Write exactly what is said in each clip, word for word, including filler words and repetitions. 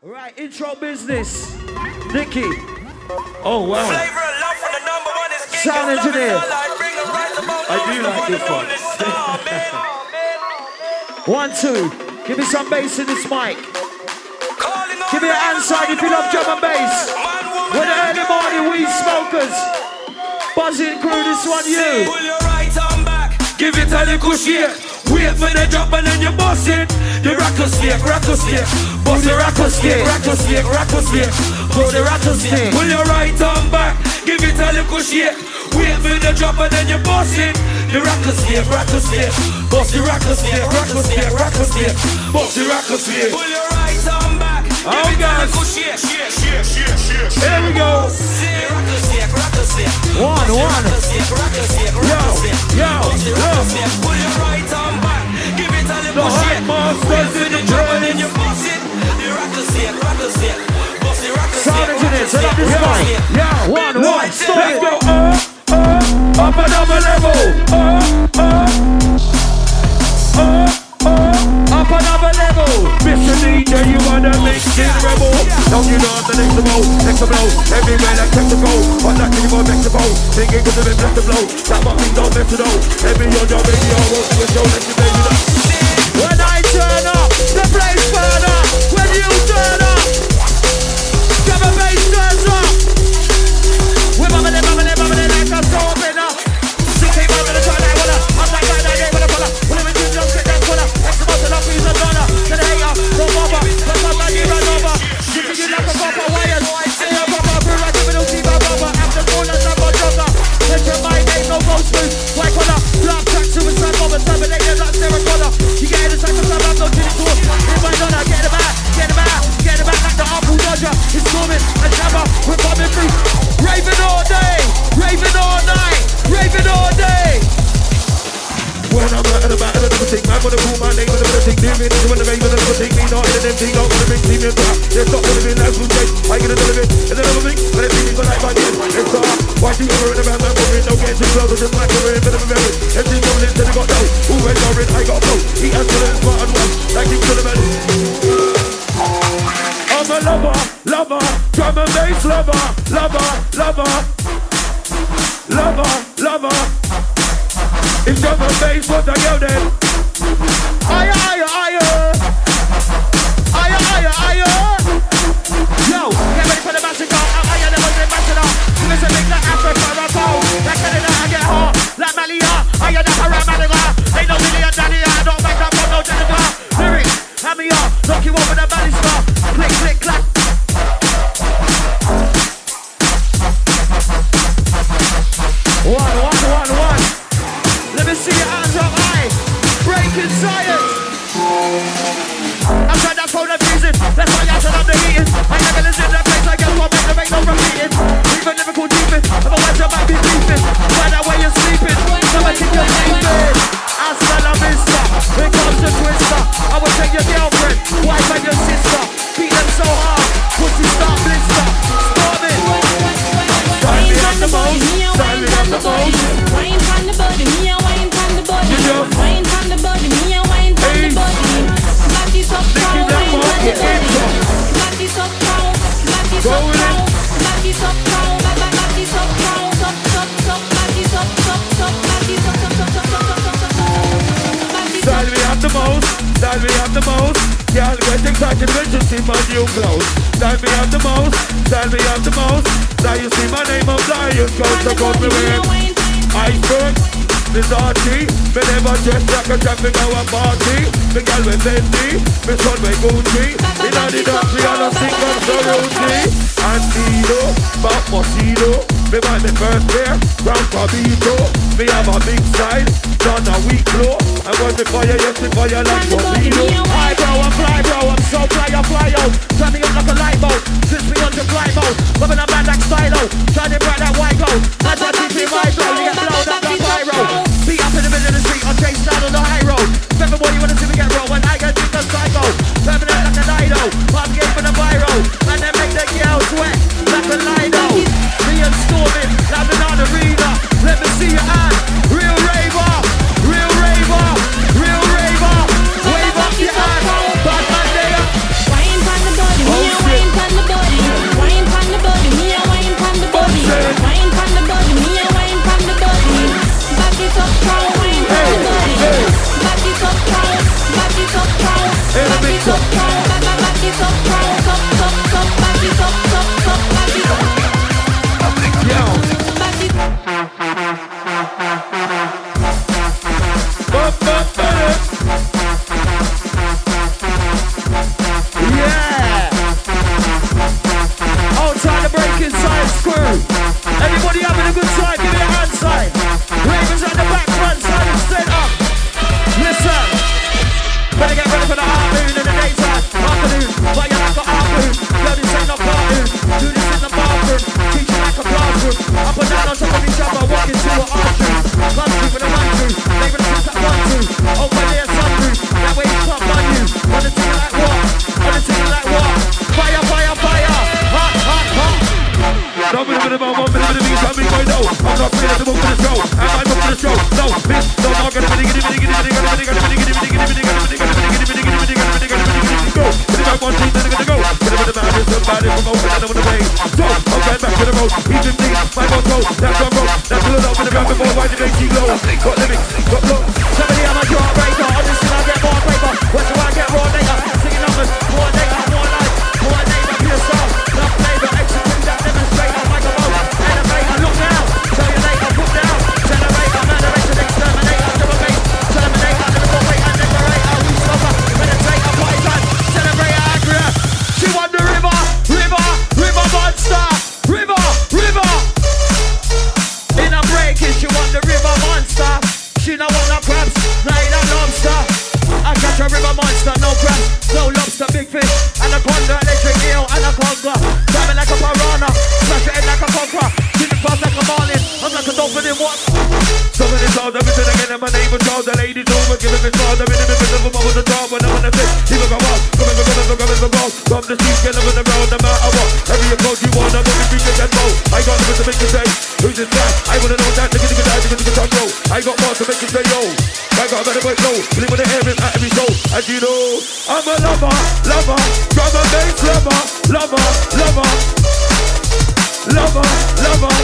Right, intro business. Nicky. Oh, wow. Sound engineer. I do like this one. One, two. Give me some bass in this mic. Give me a hand sign if you love drum and bass. When the early morning weed smokers. Buzzing crew, this one you. Pull your right arm back. Give it a little shake. Wait for the drop and then you bust it. The rattle snake, rattle snake. Bust the rattle snake, rattle snake, rattle snake. Pull the rattle snake. Pull your right arm back. Give it a little shake. Wait for the drop and then you bust it. The rattle snake, rattle snake. Bust the rattle snake, rattle snake, rattle snake. Bust the rattle snake. Pull your right arm back. Oh God. Shake, shake, shake, shake, shake. Here we go. Rattle snake, rattle snake. One, one. Yo, yo, yo. Pull your right arm back. Give it a little shake. Masters in the joint. You bust it. The rattle snake, rattle snake. Bust the rattle snake. Sound engineer, set up this mic. Yeah, one, one. Stop Let's it. go up, up, up another level. Up, up, up, up, up another level. Mister D J, you wanna mix it rebel? Don't you know the next blow, next blow. Everywhere that takes a go. What that keep on next blow. Thinking good to be blessed to blow. That what we don't mess it out. Every your job, baby, I want to show. Let you baby up. When I turn up, the place burn up. When you turn up, the bass turns up. We're bubbling, bubbling, bubbling like a soap in a city, bubbling, try like water. I'm like that, I ain't gonna follow. When I'm in two jumps, get that color. X amount of love, please, a dollar. To the hater, no bother. But somebody run over. You think you like a proper wire. Say a proper brew, I give it all see my brother. After all, that's not my jogger. Mention my name, no go smooth. White collar, black track, suicide bomber, terminator, like Sarah Connor. You get in the cycle, so I'm not chilling to it. In my dollar, get him out, get him out, get him out like the Apple Dodger. It's coming, a jammer, we're coming through. Raving all day, raving all night, raving all day. When I'm out of the battle, I'm thing. Man, wanna call my name with a better thing. Living into when the rain with a little thing. Me not in them thing, not gonna bring team in back. Let's stop with it, let's move straight. I get a little bit, and a little thing. But it's easy for life, I did. Let's start. Why do you ever in the band, man? Moving, no getting too close. Just like we're in a bit of a memory. Everything's going in, till they got dough. Who went over it? I got flow. Eat and still in smart and one. Like King Solomon. I'm a lover, lover. Drum and bass lover, lover, lover. Lover, lover. If drum and bass was a girl then. Aya, aya, aya. Aya, aya, aya. Yo, get ready for the massacre. Aya, never been massacre. Listen, big like Africa, Morocco. Like Canada, I get hot. Like Malia, Aya, never around Malaga. Ain't no million daddy, I don't make up from no Jennifer. Lyrics, hand me up. Knock you over the valley star. Click, click, clack. One, one, one, one. Let me see your hands up high. Breaking science. I'm trying to phone the music. That's why I turn up the heating. My level is in that place. I guess what make the make no repeating. Even lyrical deepest. Otherwise I might be beefing. By that way you're sleeping. Somebody keep your sleeping. Hasta la vista. Here comes the twister. I will take your girlfriend, wife and your sister. Beat them so hard. Pussy start blister. Storming. Style me on the most. Style me on the most. Wine from the body, me a wine from the body. Wine from the body, me a wine from the body. Back it up, wine from the body. Back it up, back it up, back it up, back it up, top, top, top, back it up, top, top, back it up, top, top, top, top, top, top, top. Style me on the most. Style me on the most. Y'all get excited when you see my new clothes. Style me on the most. Style me on the most. Now you see my name on flyers, cause I got me with Iceberg, Miss Archie. Me never dress like a traffic hour party. Me girl with Fendi, me son with Gucci. In all the dance we all a sing on Soroti. Antino, Bob Moschino. Me buy me first pair, Grand Fabito. Me have a big style, done a week low. I want the fire, yes the fire like torpedo. Hi bro, I'm fly bro, I'm so fly, I fly out. Turn me up like a light bulb, switch me on the fly mode. Loving a man like Stylo, shining bright like white gold. That's why keep me my bro, you get blown up like pyro. Beat up in the middle of the street, on chase down on the high road. Everybody wanna see me get roll, when I get to the psycho. Turning it like a Lido, I'm game for the viral. And then make the girls sweat, like a Lido. Me and Stormin, like an arena. Let me see your hand, real raver, real raver, real raver. Wave up your hand, bad man there. Wine from the road. Even me, my motto, that's my road. That's the love in the rap before why did they see low? Got lyrics, got low. Somebody I'm a draw breaker. On this thing I get more paper. When do I get raw data? Singing numbers, more data, more life, more data, pure star. Love flavor, execute that demonstrator. Microphone, elevator, look now. Tell you later, put down. Generator, murderation, exterminator, double bass. Terminator, lyrical weight and liberator. We stopper, meditator, party time. Celebrator, accurate. She won the river, river, river monster. River, river. In a breaking, she won the river monster. She no want no crabs, not in a lobster. I catch a river monster, no crabs, no lobster, big fish, anaconda, electric eel, anaconda. Driving like a piranha, smash your head like a conqueror. Keep it fast like a marlin, I'm like a dolphin in what? Some of this all the vision again and my name was Charles. The ladies over, giving me stars. I'm in the middle of a mom with a job when I'm on the fit. Even if I was, come in, come in, come in, come in, from the streets, get living around no matter what. Every approach you want, I'm looking for that roll. I got nothing to make you say, who's this guy? I wanna know that, nigga, nigga, nigga, nigga, nigga, nigga, I got more to make you say, yo. I got a better way, low. Believe when the air is at every show. As you know, I'm a lover, lover, drum and bass lover, lover, lover, lover, lover.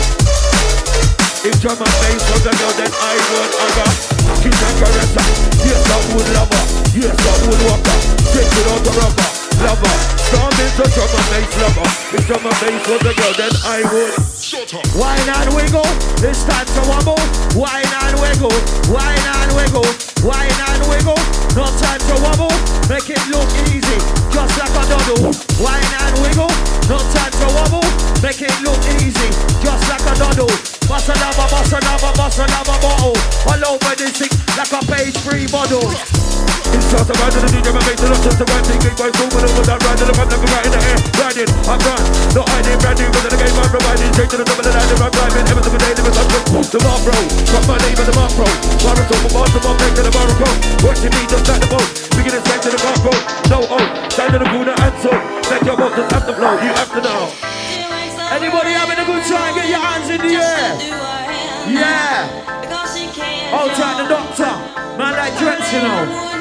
If drum and bass was a girl, then I would other. Kiss and caress her. Yes, I would love her. Yes, I would walk her. Take it out the rubber. Lover. Storm into drum and bass lover. If drum and bass was a girl, then I would. Wine and wiggle, it's time to wobble. Wine and wiggle, wine and wiggle, wine and wiggle. No time to wobble, make it look easy, just like a doddle. Wine and wiggle, no time to wobble, make it look easy, just like a doddle. Bossa lava, bossa lava, bossa lava bottle. All over this thing like a page three model. It's just a ride to the D J, my mate, not just a ride. Big boys moving over that ride to the front, like a right in the air. Riding, I'm gone, no hiding, brand new, but in the game I'm providing. Straight to the top of the line, I'm driving, ever to the day, never touch the Mark Bro, got my name in the Mark Bro. Marathon for Baltimore, back to the Morocco. Watching me just like the boat, beginning straight to the Mark Bro. No, oh, stand to the Buddha and so. Make your boat just have to flow, you have to know. Anybody having a good time, get your hands in the air. Yeah. Hold tight the doctor, man like Drex, you know.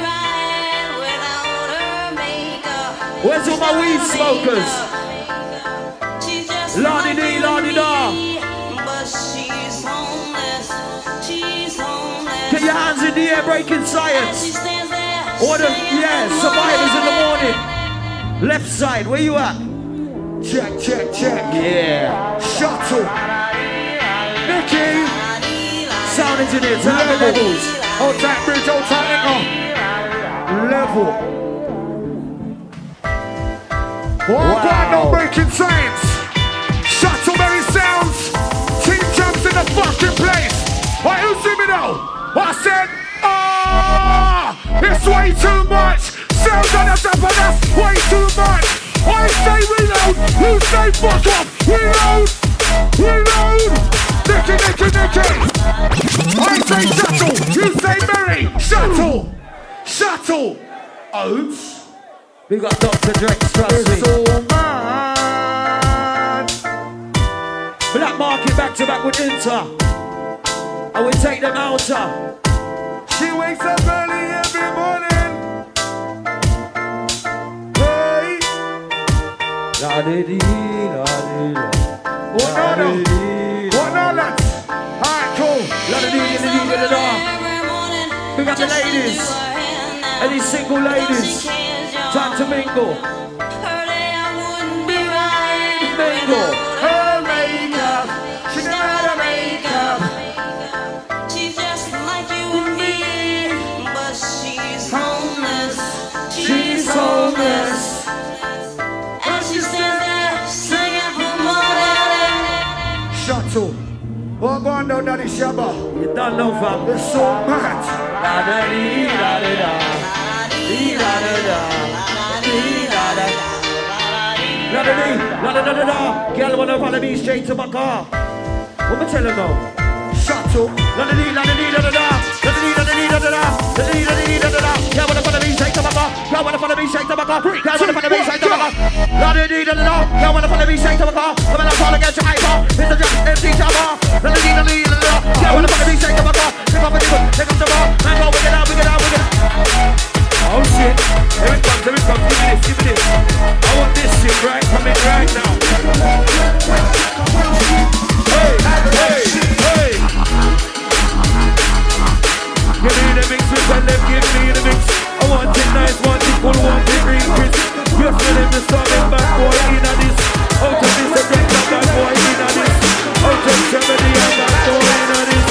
Where's all my weed smokers? Lani dee, lani da. Get your hands in the air, breaking science. All the, yeah, survivors in the morning. Left side, where you at? Check, check, check. Yeah. Shuttle. Nicky. Sound engineer, turn levels. Hold tight bridge, hold tight echo. Level. Wow. Wow. No breaking science. Shuttleberry sounds. Team jumps in the fucking place. Why, who see me now? I said, ah, oh, it's way too much. Sounds on the top of that's way too much. I say reload. You say fuck off. Reload. Reload. Nicky, Nicky, Nicky. I say shuttle. You say Mary. Shuttle. Shuttle. Oats. We got Doctor Drex, trust me. So mad. Black Market back to back with Inter. And we take them out. She wakes up early every morning. Hey. La di di, la di da. What now, now? What now, lads? Alright, cool. La di di di di da da. We got the ladies. And these single ladies. Time to mingle. Mingle. Her makeup. She never had a makeup. She's just like you and me, but she's homeless. She's homeless. And she stands there singing for money. Shuttle. What going down, Daddy Shabba? You don't know, fam. It's so mad. La da di da da da. Di da da da. La da dee, la da da da da. Girl wanna follow me straight to my car. What me tell her now? Shuttle. La da dee, la da dee, da da da. La da dee, la da dee, da da da. La da dee, la da dee, da da da. Girl wanna follow me straight to my car. Girl wanna follow me straight to my car. Girl wanna follow me straight to my car. La da dee, da da da. Girl wanna follow me straight to my car. I'm gonna call against your hyper. It's a just empty jammer. La da dee, la da dee, da da da. Girl wanna follow me straight to my car. Pick up a nigga, pick up the bar. Man go, we get out, we get out, we get out. Oh shit. Here it comes, here it comes. Give me this, give me this. I want this shit right coming right now. the starting bad boy in a this. Out of this, the bad boy in a this. Out of seventy, a bad boy in a this.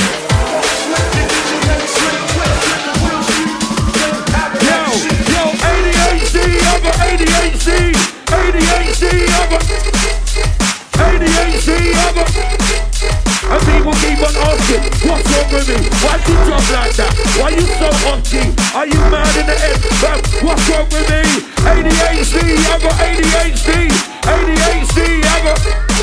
Yo, yo, eighty-eight C, I got eighty-eight C, eighty-eight C, I got eighty-eight C, I got. And people keep on asking, what's wrong with me? Why do you drop like that? Why you so hotty? Are you mad in the head? But what's wrong with me? eighty-eight C, I got eighty-eight C, eighty-eight C, I got.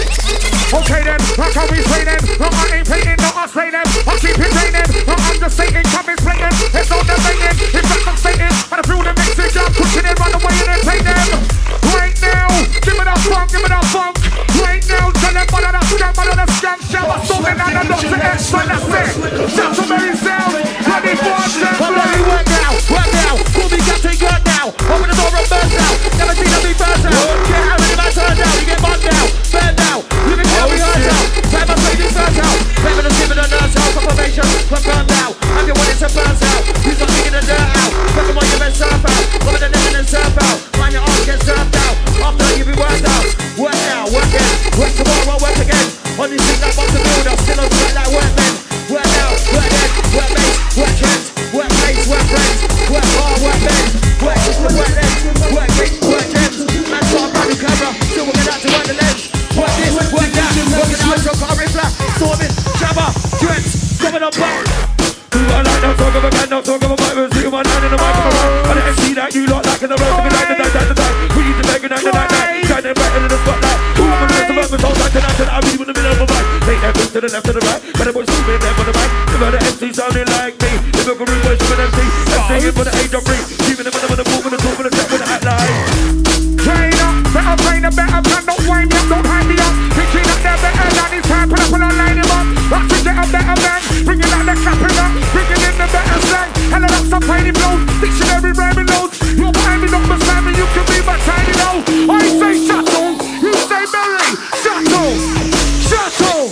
Okay then, like how we play them. No, I ain't playing, no, I slay them. I keep it raining, no, I'm just saying, come and play them. It's on the banging, it's not from Satan. And I feel the mixing, I'm pushing it, run away and then play them. Right now, give it a funk, give it a funk. Right now, tell them one of the scum, one of the scum, shout a song and I'm not to X, but that's it. Shout to Mary Sound, ready for a jam. Well, let me work now, work now. Call me Captain Good now. Open the door and burn now. Never seen me burn now. Get out of my turn now, you get bugged now, burn now. You can tell me hurt out. Time I play this burnt out. Play with the sim and the nurse out. Confirmation, confirmed now. I'm your one, it's a burnt out. He's not digging the dirt out. Fuck them on your best surf out. Over the net and then surf out. Mind your arms get surfed out. After you be worked out. Work now, work in. Work tomorrow, work again. On this thing like Box of Build, I'm still on track like workmen. Work now, work then. Work mates, work trends. Work mates, work friends. Work hard, work men. Work system, work lens. Work gigs, work gems. Man's got a brand new camera. Still working out to work the lens. Work this, work that. Working out your car in black. Storming, jabber, dreads. Coming on back. I like no talk of a man, no talk of a mic. We'll see my nine in the microphone. And the M C that you lot like in the road. Like the night, night, the night. We need to make a night, the night, night. Shining bright in the spotlight. Who am I going to work with? Hold on tonight, and I'll be in the middle of a mic. Take that bitch to the left, to the right. But the boys moving there for the mic. Never the M C sounding like me. The book of boys with an M C. I'm singing for the age of three. Keeping them in the middle of the move, with the talk, with the step, with the act like. Train up, better train up, better plan, don't wind me up, don't hide me up. Picking up there better than this time, put up and I'll line him up. Rock to get a better man, bringing out the clapping up, bringing in the better slang. Hell of some tiny blows, dictionary rhyming loads. You're behind me, not beside me, you can be my tiny low. I say shuttle, you say Mary, shuttle, shuttle.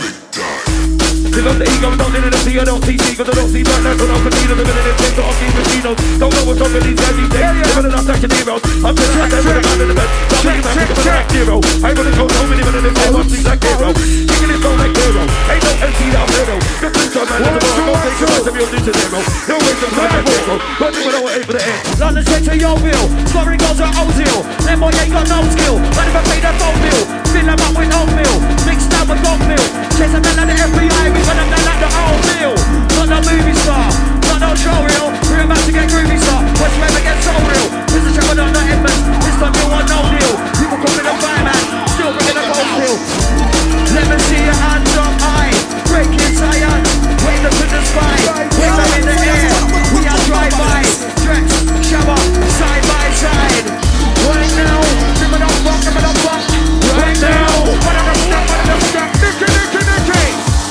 Live up the ego, don't need to see, I don't see seagulls, I don't see black lights, I don't continue to live in it, take off these machines. Don't know what's wrong with these guys these days, living enough action heroes. I'm just like that with a man in the bed, don't make a man with a black hero. I wanna go so many minutes, I want things like hero. Kicking it so like hero, ain't no M C that I'm hero. Just listen to a man, that's a bar, don't take a man to be on this zero. No way to find a hero, but you would always aim for the end. London straight to your bill, scoring goals at Ozil. Them boy ain't got no skill, not even pay their phone bill. Fill them up with oatmeal, mixed up with dog milk. Chase a man like the F B I, we put them down like the old meal. Not no movie star, not no show reel. We're about to get groovy star, watch whoever gets so real. This is trouble, not Edmonds, this time you want no deal. People calling a fireman, still bringing a gold pill. Let me see your hands up high, breaking tired, wave them to the sky, wave them in the air. We are drive-by, stretch, shower, side by side. Right now, give it up, fuck, give it up, fuck. Right now, what are the stuff, what are the stuff? Nicky, Nicky, Nicky.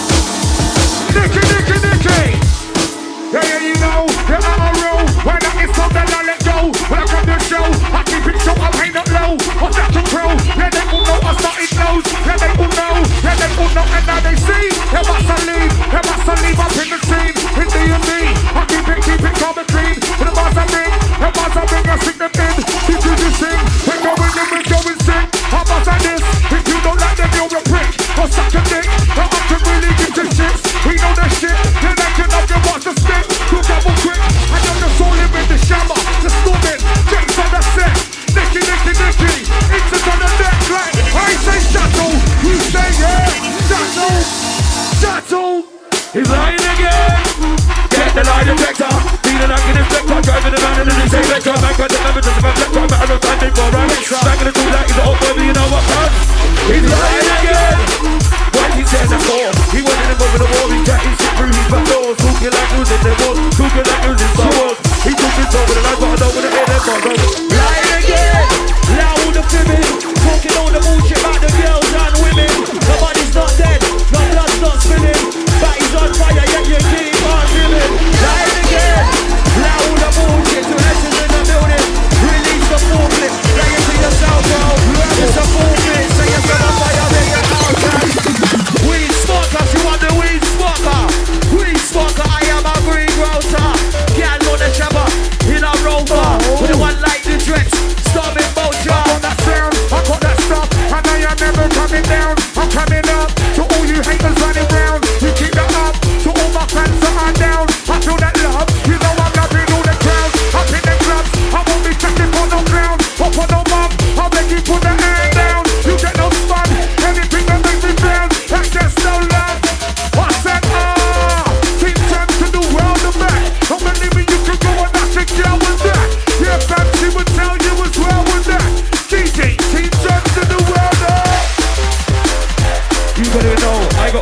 Nicky, Nicky, Nicky. Yeah, yeah, you know, you're out of row. When that is so, then I let go. When I come to the show, I keep it short, I ain't not low. I'm not control. Yeah, they all know I started lows. Yeah, they all know. Yeah, they all know, and now they see. Yeah, must I leave? Yeah, must I leave up in the scene? In D and D, I keep it, keep it calm and clean. With the bars I bring, the bars I bring, I sing them in. Keep you to sing. We're going in, we're going sing. How about I this? If you don't like them, you're a prick. Or suck a dick. Now I can really give you shit. We know that shit. You're like you know you want to stick. You double quick. I know the soul in with the shammer. The storming. Drinks on the set. Nicky, Nicky, Nicky. Inches on the neck like I say shuttle. You say yeah. Shuttle. Shuttle. He's lying again. Get the lie detector. Feeling like an inspector. Driving around in the same lecture. Man can't never just about lecture. Matter of time, they for a mixer. Back in the two like he's an old baby, you know what man. He's lying again. What he said before. He wasn't involved in the war. He chatting shit through his back doors. Talking like he was in the war. Talking like he was in Star Wars. He took his over the life, but I don't want to hear them bars. Lying again. Loud all the fibbing. Talking all the bullshit about the girls and women. Nobody's not dead. No blood's not spilling. Body's on fire, yet you keep on feeling. Lying again. Loud all the bullshit. Two lessons in the building. Release the full flip. Play it to yourself, bro. It's a full flip. Say you're on fire, then you're out. Weed smoker, you want the weed smoker. Weed smoker, I am a green grocer. Can't know the shabba in a rover. With the one like the dreads. Storming boat jar. On that sound.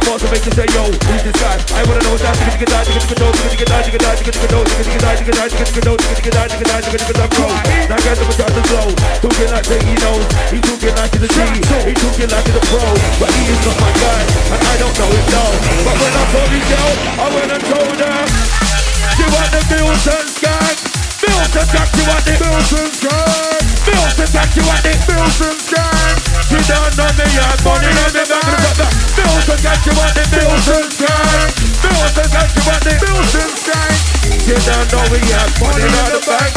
boss will make you say, yo, who's this guy? I wanna know what's that. Nigga, nigga, nigga, nigga, nigga, nigga, nigga, nigga, nigga, nigga, nigga, nigga, nigga, nigga, now get the charges low. Talking like say he knows. He talking like he's a G. He talking like he's a pro. But he is not my guy, and I don't know it now. But when I saw this girl, I went and told her. She want the Milton gang. Milton gang, she want the Milton gang. Milton gang, she want the Milton gang. She don't know me, I have money on me back in the back. Milton gang, she want the Milton gang. Milton gang, she want the Milton gang. She don't know we have money on the back.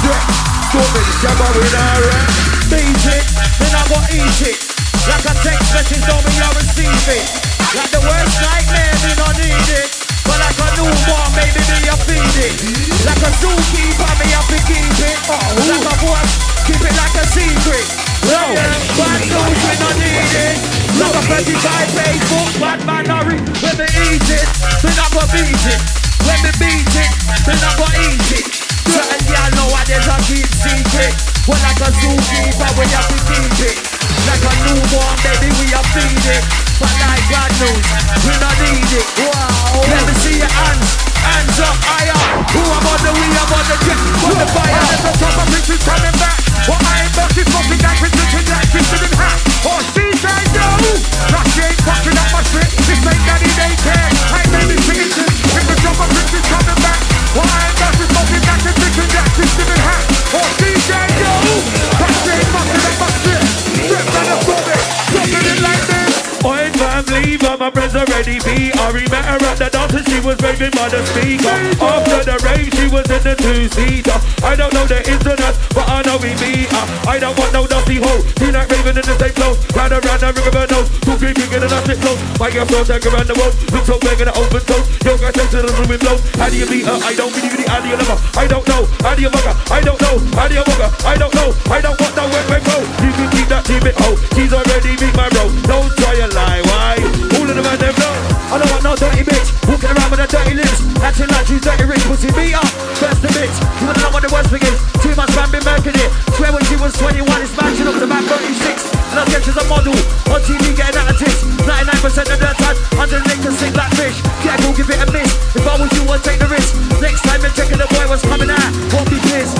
So many jabber with her hand. Beat it, then I go eat it. Like a text message, don't me I receive it. Like the worst nightmare, me not need it. But like a newborn, baby, me I feed it. Like a zookeeper, me I fi keep it. Like a boss, keep it like a secret. No, bad news, we not need it. Like a thirty-five Facebook, bad man hurry. When me eat it, then I go beat it. When me beat it, then I go eat it. Certain y'all know what there's a keep secret. When like a zookeeper, we have to keep it. Like a newborn, baby, we are feed it. But like bad news, we not need it. Wow. Let me see your hands, hands up higher. Who I'm on the we, I'm on the jet, on the fire. There's a top of riches coming back. What I ain't back is fucking that with riches like Christian in hat. Or C J no, that she ain't fucking up my shit. This ain't daddy daycare. I ain't baby bitches. If the top of riches coming back. What I ain't back is fucking that with riches like Christian in hat. Or C J no, that she ain't fucking up my shit. Strip down the floor, dropping it like this. Oil family, but my friends already be. I met her at the dance and she was raving by the speaker. After the rave, she was in the two-seater. I don't know the ins and outs, but I know we beat her. I don't want no dusty hoe. She like raving in the same clothes. Round around the ring of her nose. Two, three, bigger than a slip close. My girl flows like around the world. Look so big in the open toes. Yo, guys, take to the room and blows. How do you beat her? I don't believe it. How do you love her? I don't know. How do you mug her? I don't know. How do you mug her? I don't know. I don't want no wet wet go. You can keep that team it hoe. She's already beat my bro. Don't try a lie. Why? All of them and them know. I don't want no dirty bitch walking around with her dirty lips, acting like she's dirty rich. Pussy beat up, first the bitch. You wanna know what the worst thing is? Too much man been murking it. Swear when she was twenty-one, it's matching up to about thirty-six. And I guess she's a model on T V getting out of tits. ninety-nine percent of the time underneath can sink like fish. Careful, give it a miss. If I was you, I'd take the risk. Next time you're checking the boy was coming out, won't be pissed.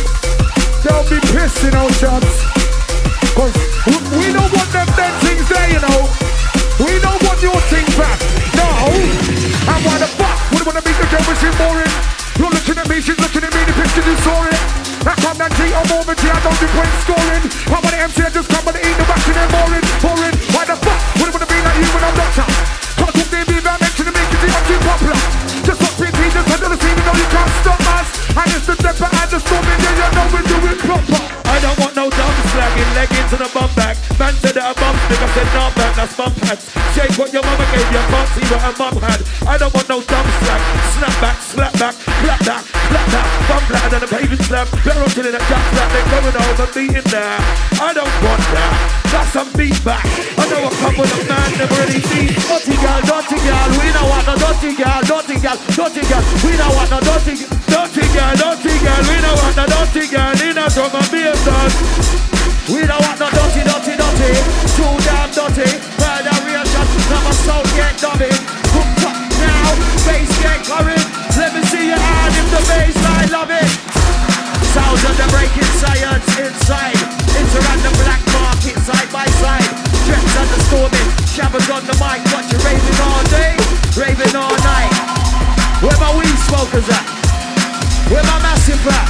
Don't be pissed, you know, chums. Cause we don't want them dead things there, you know. We don't want your thing back. No. And why the fuck would wanna make the girl machine boring? You're looking at me, she's looking at me, the picture is soaring. I come and G, I'm over G, I don't do point scoring. I'm on the M C, I just come and eat the back and they're boring, boring. Why the fuck would wanna be like you when I'm doctor? Can't talk to me, I mention the make it, I'm too popular. Just watch me, just head to the scene, you know you can't stop us. And it's the depth and the storming, yeah, you know we do it proper. I don't want no dumb slagging, leggings and a bum bag. Man said that a bum stick, I said nah back, that's bum pads. Shake what your mama gave you, can't see what her mum had. I don't want no dumb slag, snap back, slap back, clap that, clap that. Bum flat and a paving slap, better off chilling at jack slap, they're going over beating there. I don't want that, that's some beat back. I know a couple of man never really seen. Dirty girl, dirty girl, we don't want no dirty girl, dirty girl, dirty girl, we don't want no dirty girl. Dirty girl, dirty girl, we don't want no dirty girl in a drum and bass dance. We don't want no dirty, dirty, dirty. Too damn dirty. Murder real shot. Now my soul get dummy. Hooked up now. Bass get current. Let me see your hand if the bass line love it. Sounds of the breaking science inside. It's around the black market side by side. Dreps and the storming. Shabbers on the mic. Watch you raving all day. Raving all night. Where my weed smokers at? Where my massive at?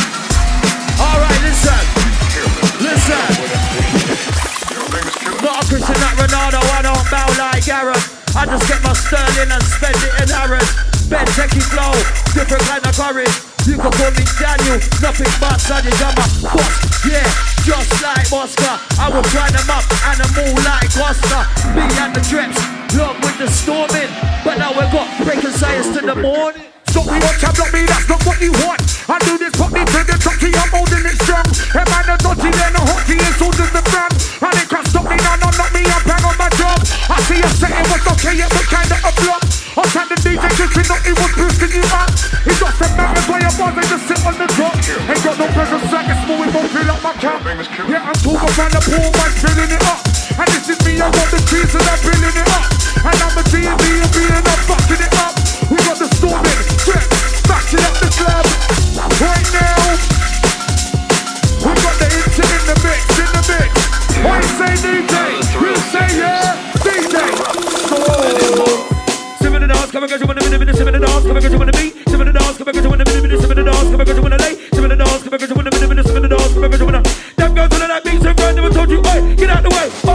Alright, listen. Listen. Not a Christian like Ronaldo, I don't bow like Gareth. I just get my sterling and spend it in Harrods. Ben techie flow, different kind of courage. You can call me Daniel, nothing but Sunny. I'm a boss, yeah, just like Oscar. I will grind them up, animal like Costa. Me and the Dreps, long with the storming. But now we've got breaking science to the morning. Stop me, watch out, block me, that's not what you want. I do this properly to the trucky, I'm holding it strong. A man a dodgy, then a hottie, and so does the brand. And they can't stop me, now, no, knock me, I'm bang on my job. I see you setting what's okay, it was kinda a flop. I tried the D J, just we know it was boosting you up. He got some members where your bars, they just sit on the top. Ain't got no presence, like it's small, it won't fill up my cup. Yeah, I'm talking around the pool, man, filling it up. And this is me, I got the trees and I'm filling it up. And I'm a G,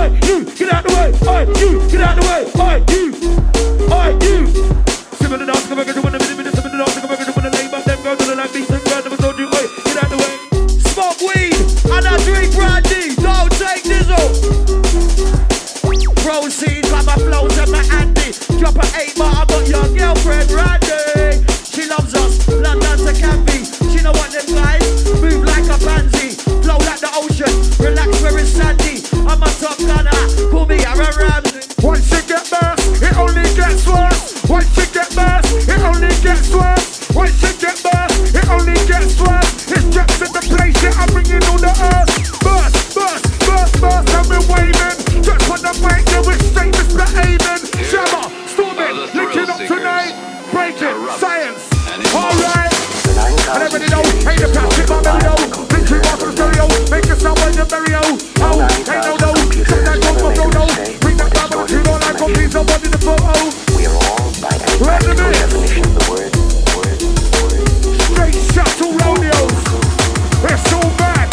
Oi, you, get out the way. Oi, you, get out the way. Oi, you, oi, you. Sim in the dance, come back and do one of the minutes. Sim in the dance, come back and do one of the lay back. Them girls to the like me, some girls never told you. Oi, get out the way. Smoke weed and I drink brandy. Don't take diesel. Proceed by my flows and my Andy. Drop an eight bar, I got your girlfriend Randy. She loves us, London to Canby. She know what them guys move like a pansy. Flow like the ocean, relax where it's sandy. I'm a top gunner, call me Aaron Ramsey. Once you get burst, it only gets worse. Once you get burst, it only gets worse. Once you get burst, it only gets worse. It's just in the place, yeah, I'm bringing all the earth. Burst, burst, burst, burst, and we're waving. Just on the mic, yeah, we're straight, Mister Amen. Shammer, storming, linking up tonight. Breaking, science, alright. And everybody know, ain't the plastic, my belly know. Victory off the stereo, make a sound when you're very old. Oh, ain't no no, sometimes don't go no no. Bring that Bible to your life, come please nobody in the photo. We are all by the definition of the word, word, word. Straight shuttle rodeos, it's so bad.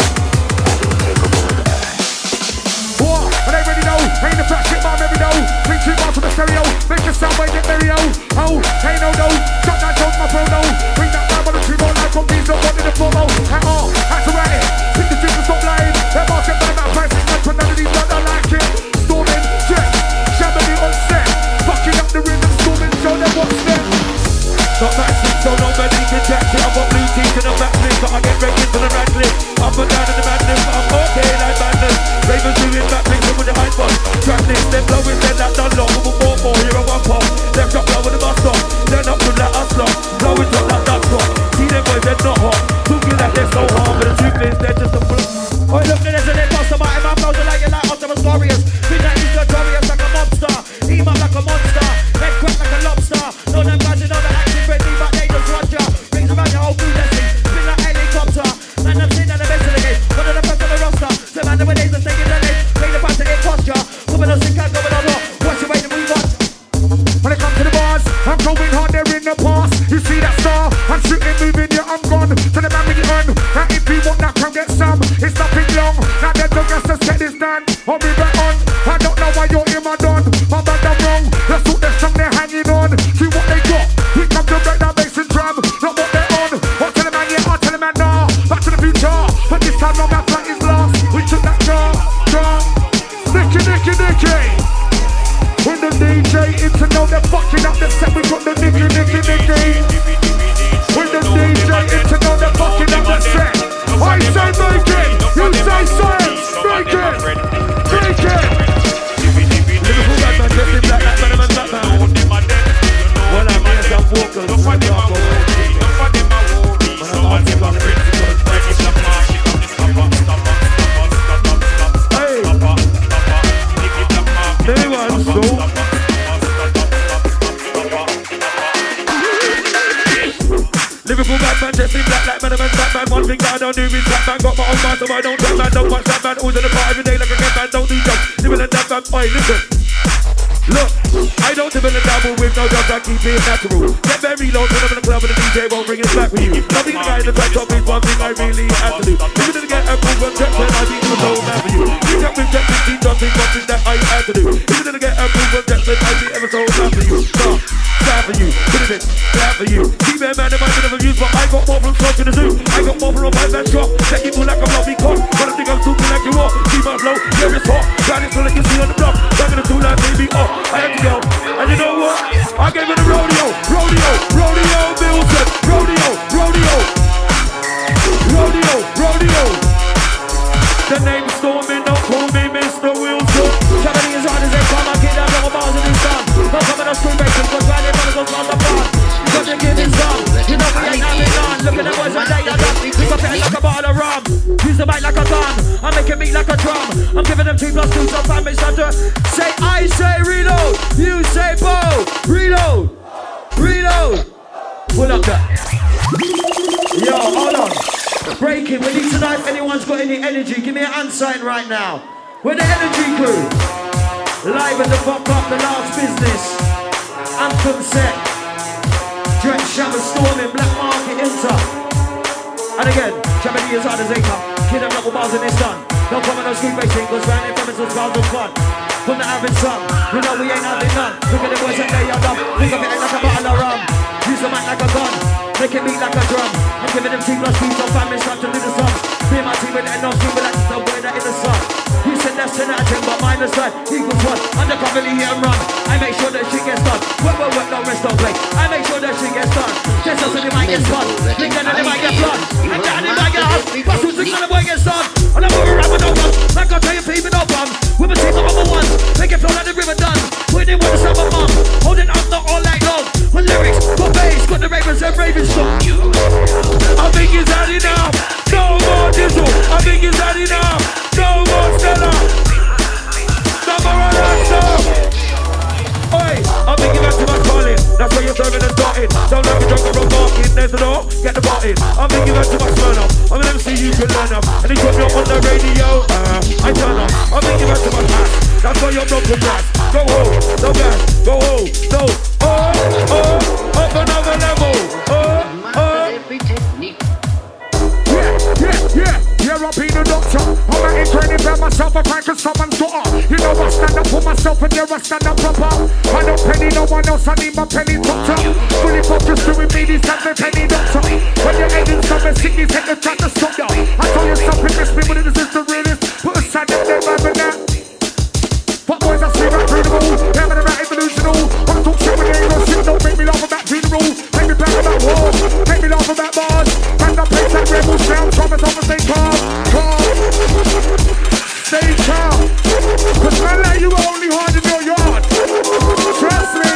What? And everybody know, ain't the plastic, my belly know. Victory off the stereo, make a sound when you're very old. Oh, ain't no no, sometimes don't go no no. Bring that Bible to your life, come please nobody in the photo. At all, had to write it. Pick the chicken, stop lying. That market, but about pricing, that's when none of these blood are like it. Storming, check, shabbily on set. Fucking up the rhythm, storming, show them what's there. Not matching, so nobody can catch it. I've got blue teeth and a backflip, so I get right into the rat clip. Up and down in the madness, but I'm okay like madness. Ravens doing backflips with the high bus. Track this, then blowing, then that done long. With a four four, here a one pop. Left up low with the bus stop. Then up to that us long. Blowing top like that spot. See them boys, they're not hot. Talking like they're so hard, but the truth is, they're just a fool. Oi, look at this and they bust about him. I'm frozen like you like Optimus Glorious. Think that he's notorious like a mobster. Eat up like a monster. Head crack like a lobster. Know them guys, you know the action ready, but they just watch ya. Rings around your whole food dressing. Spin like helicopter. Man, I'm sitting at the best of the game. One of the best on the roster. So man, the way they's just taking the lead. Pay the price to get cost ya. Coming on sick and going on hot. Watch your way to move on. When it comes to the bars, I'm going hard there in the past. You see that star? I'm shooting, moving, yeah, I'm gone. To the man with the gun. Now if you want that, come get some. It's nothing long. Now there's no gas to set this down. I'll be back on. I don't know why you're in my done. I'm bad, I'm wrong. Let's look their song they're hanging on. See what they got. We come to break that bass and drum. Not what they're on. I'll tell the man, yeah, I'll tell the man, nah. Back to the future. But this time, no matter is lost. We took that jar, jar. Nicky, Nicky, Nicky. When the D J in to know they're fucking up the set, we got the Nicky, Nicky, Nicky. When the D J in to know they're fucking up the set, I say make it, you say science, make it, make it. Liverpool bad man dressed in black like man and Batman. Well, I'm here some vocals, I'm dark over. Man, I'm asking about principles. Hey, they want so. Liverpool bad man dressed in black like man and Batman. One thing that I don't do is rap man. Got my own mind, so I don't trap man. Don't watch that man. Always in the bar every day like a cat man. Don't do jobs. Living in that man. Oi, listen. Look, I don't live in a double with no drugs, I keep it natural. Get very low, turn up in the club and the D J won't bring it back with you. Nothing in the guy in the back top is one thing I really have to do. If you didn't get a proof of check, then I think it was so bad for you. You kept with check fifteen, something, something that I had to do. If you didn't get a proof of check, then I think it was so bad for you. No, bad for you, put it in, bad for you. Keep it man, it might be never used, but I got more from Scotch in the zoo. I got more from a five man shop. Take it like a fluffy cock. But I think I'm talking like you are. Keep my flow, yeah, it's hot. Got it so that you see on the block. Back in the two like baby, oh, I had to go. And you know what? I gave it a rodeo, rodeo, rodeo, Milton, rodeo, rodeo, rodeo, rodeo. The name's Stormin', don't call me Mister Wilson. Traveling as hard as they come, I get down double bars in this town. Don't come in a screw basin, cause right there, wanna go on the bar. Cause you're giving some, you know we ain't having none. Look at the boys when they are done. We got it like a bottle of rum. Use the mic like a gun, I make it beat like a drum. I'm giving them two plus two, so five minutes under. Say I say reload, you say bow. Reload, reload. Pull up that. Yo, hold on. Breaking, we need to know if anyone's got any energy. Give me an hand sign right now. We're the energy crew. Live at the pop up, the last business. Anthem set. Dretch, Shabba, Storming, Black Market, Inter. And again, Shabba as hard as they come. Kid them double bars in this done. Don't come on no screen racing, cause round in front of was round and fun. From the having some, you know we ain't having none. Look at the boys and they are dumb. Think of it like a bottle of rum. Use the mic like a gun, make it beat like a drum. I'm giving them T plus T so family start to do the song. Me and my team with it, no team with that, no way that in the sun. You said that's to nothing, but minus one equals one. Undercover, hit and run. I make sure that shit gets done. Work, work, work, no rest, don't play. I make sure that shit gets done. Just so the mic gets fun. Think that the mic gets blood. And down the mic get hot. But who's the kind of boy gets done? And I'm moving around with no one. Like I'll tell you, people, no bum. With a team of number one. Make it flow like the river done. Putting in with the summer mom. Holding up not all night long. With lyrics, got bass, got the ravens and ravens song. I think it's had enough. No more diesel. I think it's had enough. No more Stella. No more Alaska. Oi, I'm thinking back to my calling. That's why you're serving and starting. Don't let me drunk or barking. There's a door, get the button. I'm thinking back to my Smyrna. I'm an M C you can learn up. And he put me up on the radio. Uh, I turn up. I'm thinking back to my past. That's why you're broken glass. Go home, no gas. Go home, no. Oh, oh, up another level. Oh, oh. Yeah, yeah, yeah, I'll be the doctor. I'm not in training by myself, I crank and someone's daughter. You know I stand up for myself and you're a stand up proper. I don't penny no one else, I need my penny doctor. Fully focused doing me, these times a penny doctor. When you're heading somewhere, sick, these head to try to stop you. I told you something, miss me, but this is the realest. Put a sign up there, man, that. Fuck boys, I see right through the rules. Never the right evolutional. Wanna talk shit when they ain't no shit, don't make me laugh about funeral. Make me back about wars, make me laugh about bars. Stand up, place that rebel sound, promise I'ma stay calm, calm. Stay calm. Cause man like you are only hard in your yard. Trust me.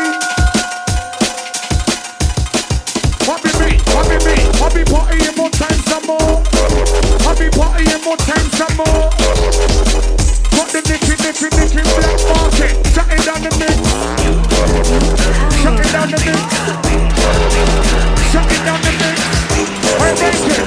What be me, what be me? I'll be partying more time some more. I'll be partying more time some more. Got the nicky, nicky, nicky black market. Shut it down the mix. Shut it down the mix. Shut it down the mix. I make it.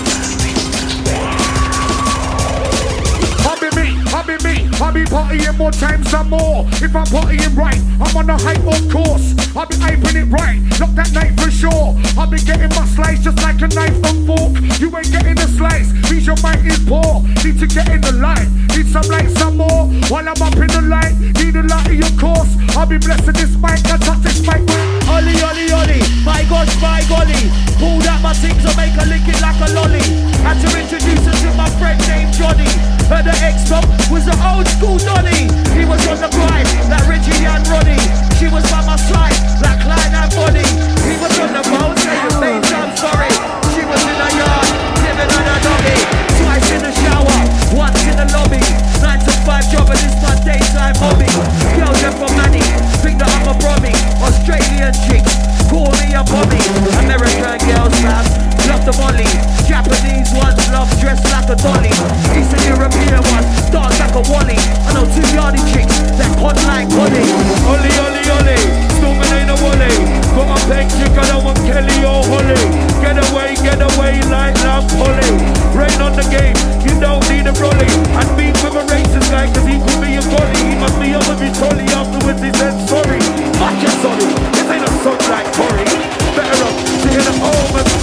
I'll be me, I'll be me. I'll be partying more times some more. If I'm partying right, I'm on the hype of course. I'll be hyping it right, not that night for sure. I'll be getting my slice just like a knife and fork. You ain't getting a slice, means your mic is poor. Need to get in the line, need some light some more. While I'm up in the light, need a light of your course. I'll be blessing this mic, I touch this mic with Ollie, Ollie, Ollie, my God, my golly. Pulled out my things and make her lick it like a lolly. Had to introduce her to my friend named Johnny. Her the ex-top was the old school Donny. He was on the grind, like Richie and Ronnie. She was by my side, like Clyde and Bonnie. He was on the boat, saying, babes, I'm sorry. She was in the yard, living on a doggy. Twice in the shower, once in the lobby. Nine to five job and it's my daytime hobby. Girls are from Manny, think that I'm a Brummy. Australian chicks, call me a Bobby. American girls, fam, love the molly. Japanese ones love dressed like a dolly. Eastern European ones dance like a wally. I know two yardy chicks that hot like Ollie. Ollie, Ollie, Ollie, Stormin ain't a Wally. Got a peg chick, I don't want Kelly or Holly. Get away, get away like Lamb Polly. Rain on the game, you don't need a brolly. And beef with a racist guy, cause he could be a golly. He must be over his trolley, afterwards he said sorry. Fuck you, sorry, this ain't a song like Corey. Better off sitting at home and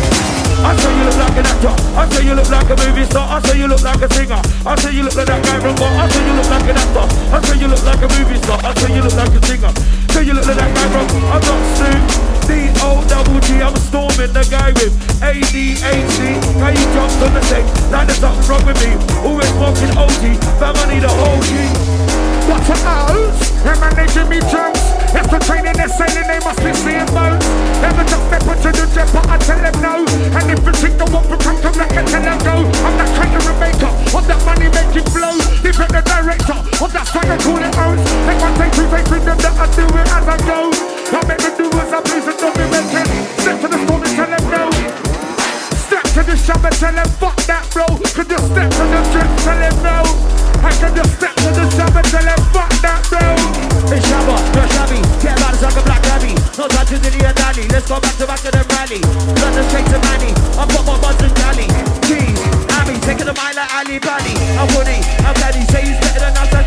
I say you look like an actor, I say you look like a movie star, I say you look like a singer, I say you look like that guy from Bar, I say you look like an actor, I say you look like a movie star, I say you look like a singer, say you look like that guy from, I'm not Sue, D O double G, I'm storming the guy with A D H D, how you jumped on the deck, like there's something wrong with me, always walking O G, fam I need a whole G. What's the odds? They're managing me jumps. If the training they're sailing, they must be seeing boats. Never just step into the jet, but I tell them no. And if the chick don't want to come to black, I tell them go. I'm that trainer and maker of that money making flow. Different the director of that swagger, call it oats. Take one, take two, take three, them that I do it as I go. I make me do as I please and don't be making. Step to the storm and tell them no. Step to the shop and tell them fuck that bro. Could you step to the drip, tell them no. I can just step to the shop and tell them fuck that bro. It's Shabba, you're shabby, get about like a black rabbit. No time to dilly and dally, let's go back to back to the rally. London straight to Manny, I've got my buds and galley. Jeez, Abby, taking a mile like Ali Bally. I'm Woody, I'm Daddy, say he's better than us.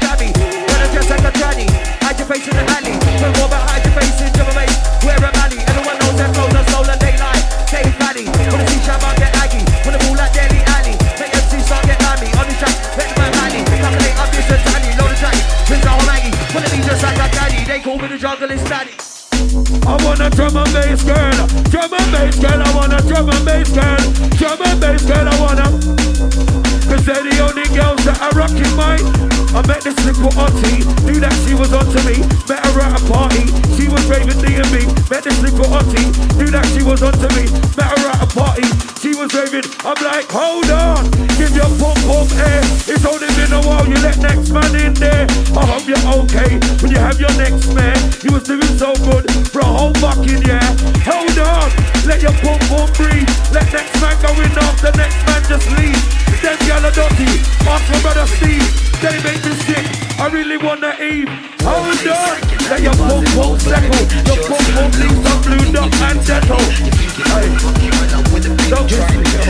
jungle daddy. I want a drum and bass girl, drum and bass girl, I want a drum and bass girl, drum and bass girl, I want a. Cause they're the only girls that are rocking mine. I met this little auntie, knew that she was onto me. Met her at a party, she was raving D and B. Met this little auntie, knew that she was onto me. Met her at a party, she was raving. I'm like, hold on, give your pump pump air. It's only been a while, you let next man in there. I hope you're okay when you have your next man. You was doing so good for a whole fucking year. Hold on, let your pump pump breathe. Let next man go in off, the next man just leave. Them gyal a dirty, ask my brother Steve. They make me sick, I really wanna eat. Hold on, let your pump pump settle. Your pump pump leaves some blue dot and settle. Hey, don't try me, yo.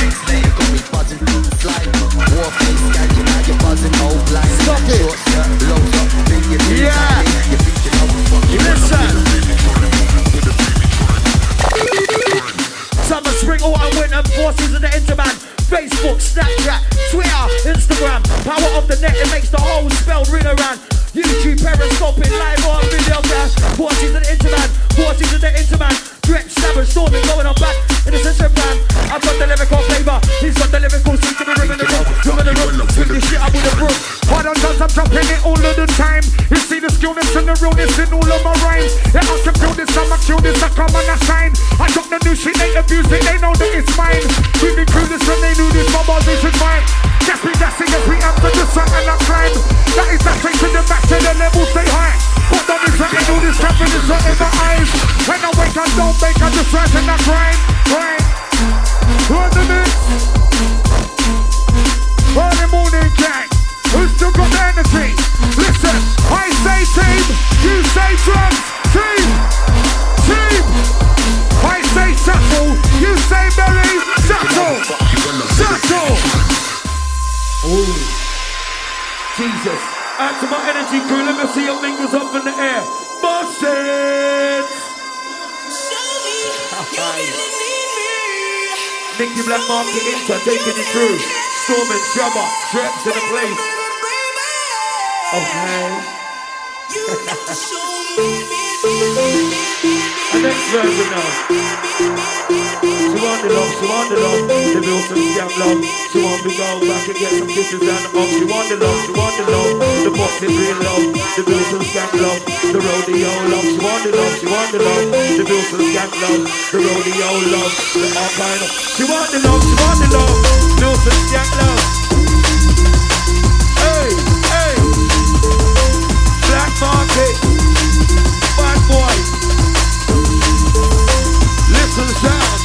Stop it. Yeah. Listen. Summer, spring, autumn, winter, four seasons of the Interman. Facebook, Snapchat, Twitter, Instagram. Power of the net, it makes the whole spell ring around. YouTube, Periscope, live on video cast. Four seasons of the Interman, four seasons of the Interman. Stretch, stabber, storming, going on back in the session plan. I've got the lyrical flavor, he's got the lyrical seat to be ripping the room, ripping the room, swing this shit up with a broom. Hard on guns, I'm dropping it all of the time. You see the skillness and the realness in all of my rhymes. Yeah, I can feel this, I'ma kill this, I come and I shine. I drop the new shit, they abuse it, they know that it's mine. We be clueless when they knew this, my bars is mine. Yes, we gassing, yes, we up to the sun and I climb. That is that straight to the back, to the level, stay high. Put down this track and do this trap and it's in my eyes. When I wake, I don't make, I just rise and I grind, grind. Run the mix. Early morning gang. Who's still got the energy? Listen, I say team, you say drums. Team, team. I say shuttle, you say belly. Shuttle, shuttle. Ooh, Jesus. Out to my energy crew, let me see your fingers up in the air. Bosses! Nicky Black Market Inter taking it through. Storming, Shabba, Dreps in the place. Okay. The next version now. She want the love, she want the love. The bills some scam love. She want to go back and get some kisses down the mouth. She want the love, she want the love. The box is real love. The bills some scam love. The rodeo love. She want the love, she want the love. The bills some scam love. The rodeo love. The all kind of. She want the love, she want the love. Bills some scam love. Hey, hey. Black Market. Bad boy. Listen, sound.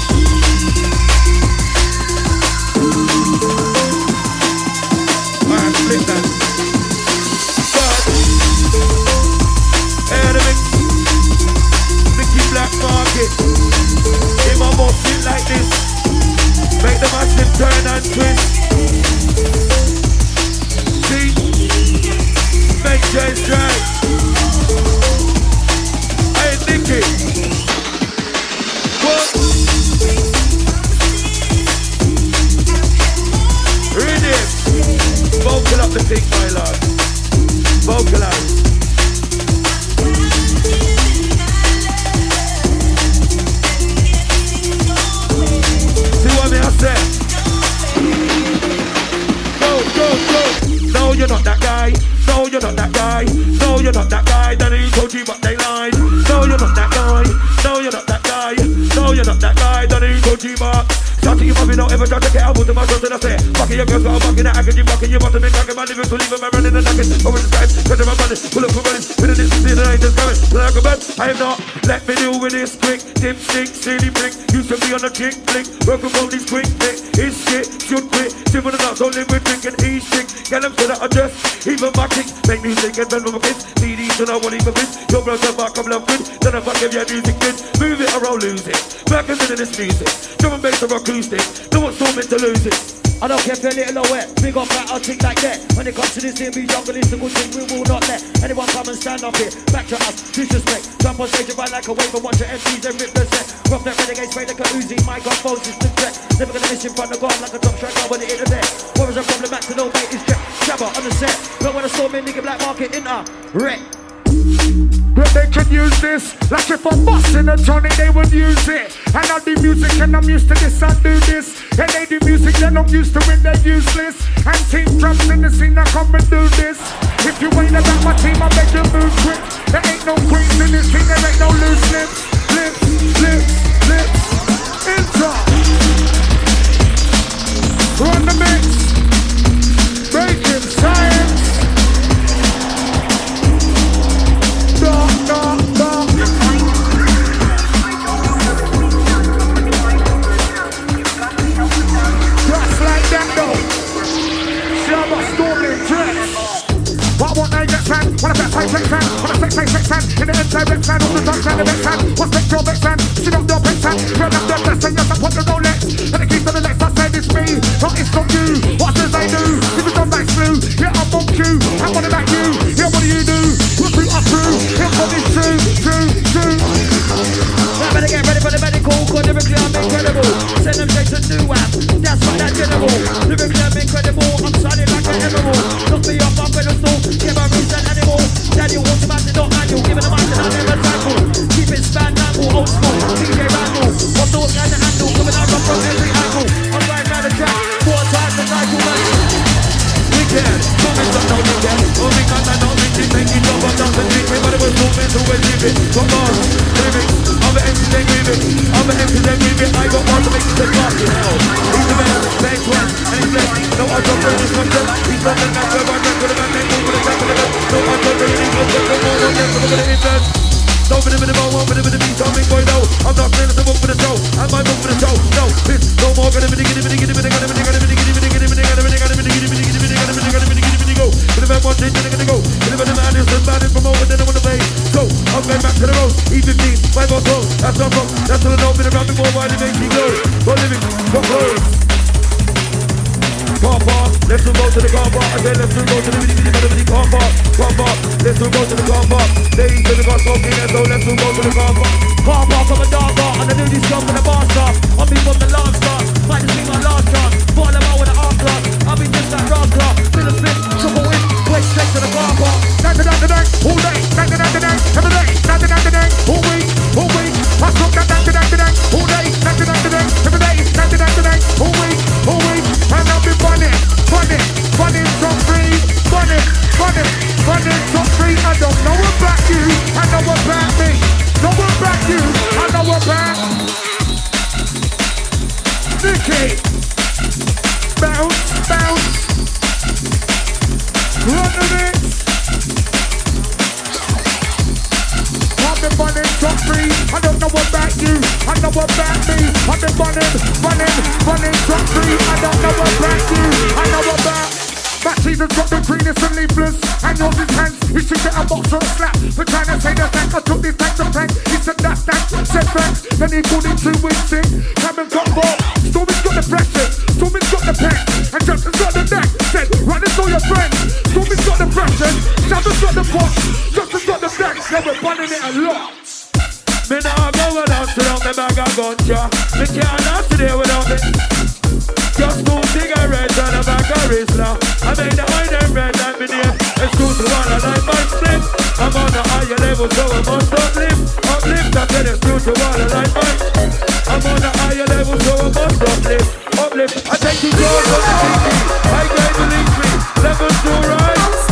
Man, flip that. But, hey, the mix. Nicky Black Market. In my mouth, shit like this. Make the massive turn and twist. See? Make Jay's drive. Hey, Nicky. What? Read it. Vocal up the thing, my lord. Vocalize. See what me I say? Go, go, go. No, you're not that guy. No, you're not that guy. No, you're not that guy. That ain't told you, but they lied. No, you're not that guy. No, you're not that guy. No, you're not that guy. That ain't told you, but. Shout to you, mommy, don't ever try to get out with my girls and I say, fucking your girls, got a fucking that I can you fucking you want to make fucking my living to leave them running and knocking over the sky, cause I'm running, pull up for running, with a distance in the night is coming, like a bird, I am not, let me deal with this quick, dip stick, silly brick, used to be on a kick flick, work with all these quick thick, his shit, should quit, simple enough, so live with drink and eat shit, get them so that I just, even my kicks, make music and bend with my kids, C Ds and I won't even miss, your bros are back, I'm love good, then if I give you music good, move it or I'll lose it, back into this music, drum and bass or acoustic, no one's so meant to lose it. I don't care if you're little or wet, big up that I'll tick like that. When it comes to this, we jungle is the good thing, we will not let anyone come and stand up here. Back to us, disrespect. Jump on stage and ride like a wave and watch your M Cs and rip the set. Rough that renegade, spray like a Uzi, microphones is the threat. Never gonna miss in front of God like a top track on the internet. What is a problem, back to no bait, is Jack Shabba on the set. But when I saw me, nigga Black Market, inter, wreck. But they can use this. Like if I'm busting a Johnny, they would use it. And I do music and I'm used to this, I do this. And they do music, they're not used to it, they're useless. And team drums in the scene, I come and do this. If you ain't about my team, I beg you move quick. There ain't no queens in this scene, there ain't no loose lips. Lips, lips, lips. Enter. Run the mix. Breaking science. Da, da, da. Just like that though. Shabba storming dress. What want I get fan? Wanna bet I flex fan? Wanna flex I flex fan? In the inside vex fan, on the top side of vex fan. What's next your vex fan? Sit up your vex fan. Run up the dress and just put the Rolex. And the keys on the next, I said it's me. Not it's not you. What does I do? If it's on back slew, yeah, I'm on cue. I want it like you. Yeah, what do you do? We'll through us through. Yeah, what is true, true, true. I better get ready for the medical. Cause lyrically I'm incredible. Send them straight to new app. That's what that general. Lyrically I'm incredible. I'm shining like an emerald. Knock me off my pedestal. Give a reason animal. Daddy automatic, not manual. Giving a mind and I never tackle. Keep it span angle, old school. D J Randall. What's the work and the handle? Coming out from every angle. I'm right round the track. Four times the cycle. Weekend. Comments on no weekend. Only cause I don't think you think you know what doesn't think me. But it was moving to a living. Come on. Living. I'm an empty then leaving. I'm an empty then leaving. I got one to make it to fucking hell. He's the man. Thanks one. And he's left. No, I don't bring this concept. He's not the man. Where I read for the man. They move with the top of the bed. No, I don't bring it. Look at the more. Don't get some of the interest. No, for the minute, one for the minute, beat, I'm boy, no. I'm not playing the book for the show. I'm my book for the show. No, this, no more, gonna be giddy, giddy, giddy, giddy, giddy, giddy, giddy, giddy, giddy, giddy, giddy, giddy, giddy, giddy, giddy, giddy, giddy, giddy, giddy, go. For the man one thing, then gonna go. For the man is the man is from over, then I wanna play. So, I'm going back to the road. E fifteen, five or so. That's not wrong. That's all I know. Been around me more while it makes me go. Go living, go close. Car park, let's all go to the car park. I said let's all go to the bitty bitty bitty bitty car park. Car park, let's all go to the car park. Ladies in the car smoking and so let's all go to the car park. Car park from a dark bar and I knew this job for the bar star. I'll be from the last star, might just be my last chance. Fall them out with an arm class, I'll be just like rock class. Fill a split, triple win, wait straight to the car park. Night to night to night, all day, night to night to night, every day, night to night to night, all week, all week. I smoke that night to night to night, all day, night to night to night, every day, night to night to night, all week, all week. And I'll be running. Funny, funny, top three, funny, funny, funny, top three. I don't know about you, I know about me. Know about you, I know about Nicky. Bounce, bounce. Run the mix. I've been running top three, I don't know about you, I know about me. I've been running, running, running top three, I don't know about you, I know about. That season's got the greenest and leafless, and yours is hands. You should get a box or a slap for trying to say the thank. I took this thank to thank. He said that thank, said thanks. Then he called it two weeks sick. Haven't got ball. Stormy's got the pressure. Stormy's got the pen. And Justin's got the neck. Said, run this all your friends. Stormy's got the pressure. Justin's got the box. Justin's got the neck. Now we're running it a lot. Me now go without around the bag of gunja. Me can't dance today without it. Just two cigarettes and a bag of Rizla. I made the oil and red and me name. It's true to one and I might slip. I'm on a higher level so I must uplift. Uplift, I said it's true to one and I might. I'm on a higher level so I must uplift. Uplift, I take you close on the T V. I gave the link me. Level two right. What's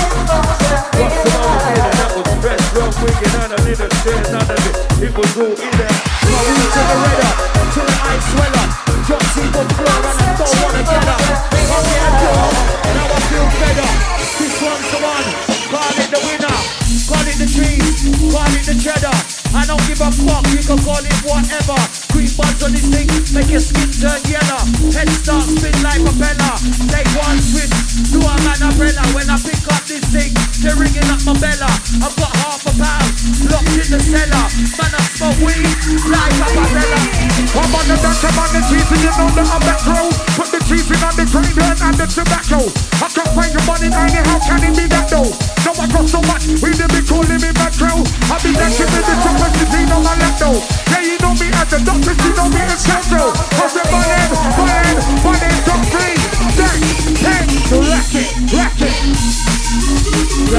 the matter with it? That was stress, rough, wicked and a little stairs. None of it, it was go in there. My wheels to the redder, to the ice sweller. Drop single floor and I don't wanna get up. I'm getting drunk, now I feel better. This one's the one, call it the winner. Call it the trees, call it the cheddar. I don't give a fuck, you can call it whatever. Green buds on this thing, make your skin turn yellow. Head start spin like a propeller. Take one switch, do a man umbrella. When I pick up this thing, they're ringing up my bella. I've got half a pound, locked in the cellar. Man, I smoke weed, like a barella. I'm on the dance, I'm on the cheese, and you know that I'm back row. Put the cheese in on the grinder and the tobacco. I can't find your money, tiny, how can it be that though? No, I got so much, we didn't be calling me back row. I'll be dancing with the choppers, you see, on my lap though. Yeah, you know me as the doctor, you know me as Central. How's the money, money, money, top three, six, ten, so rack it, rack it. That's the way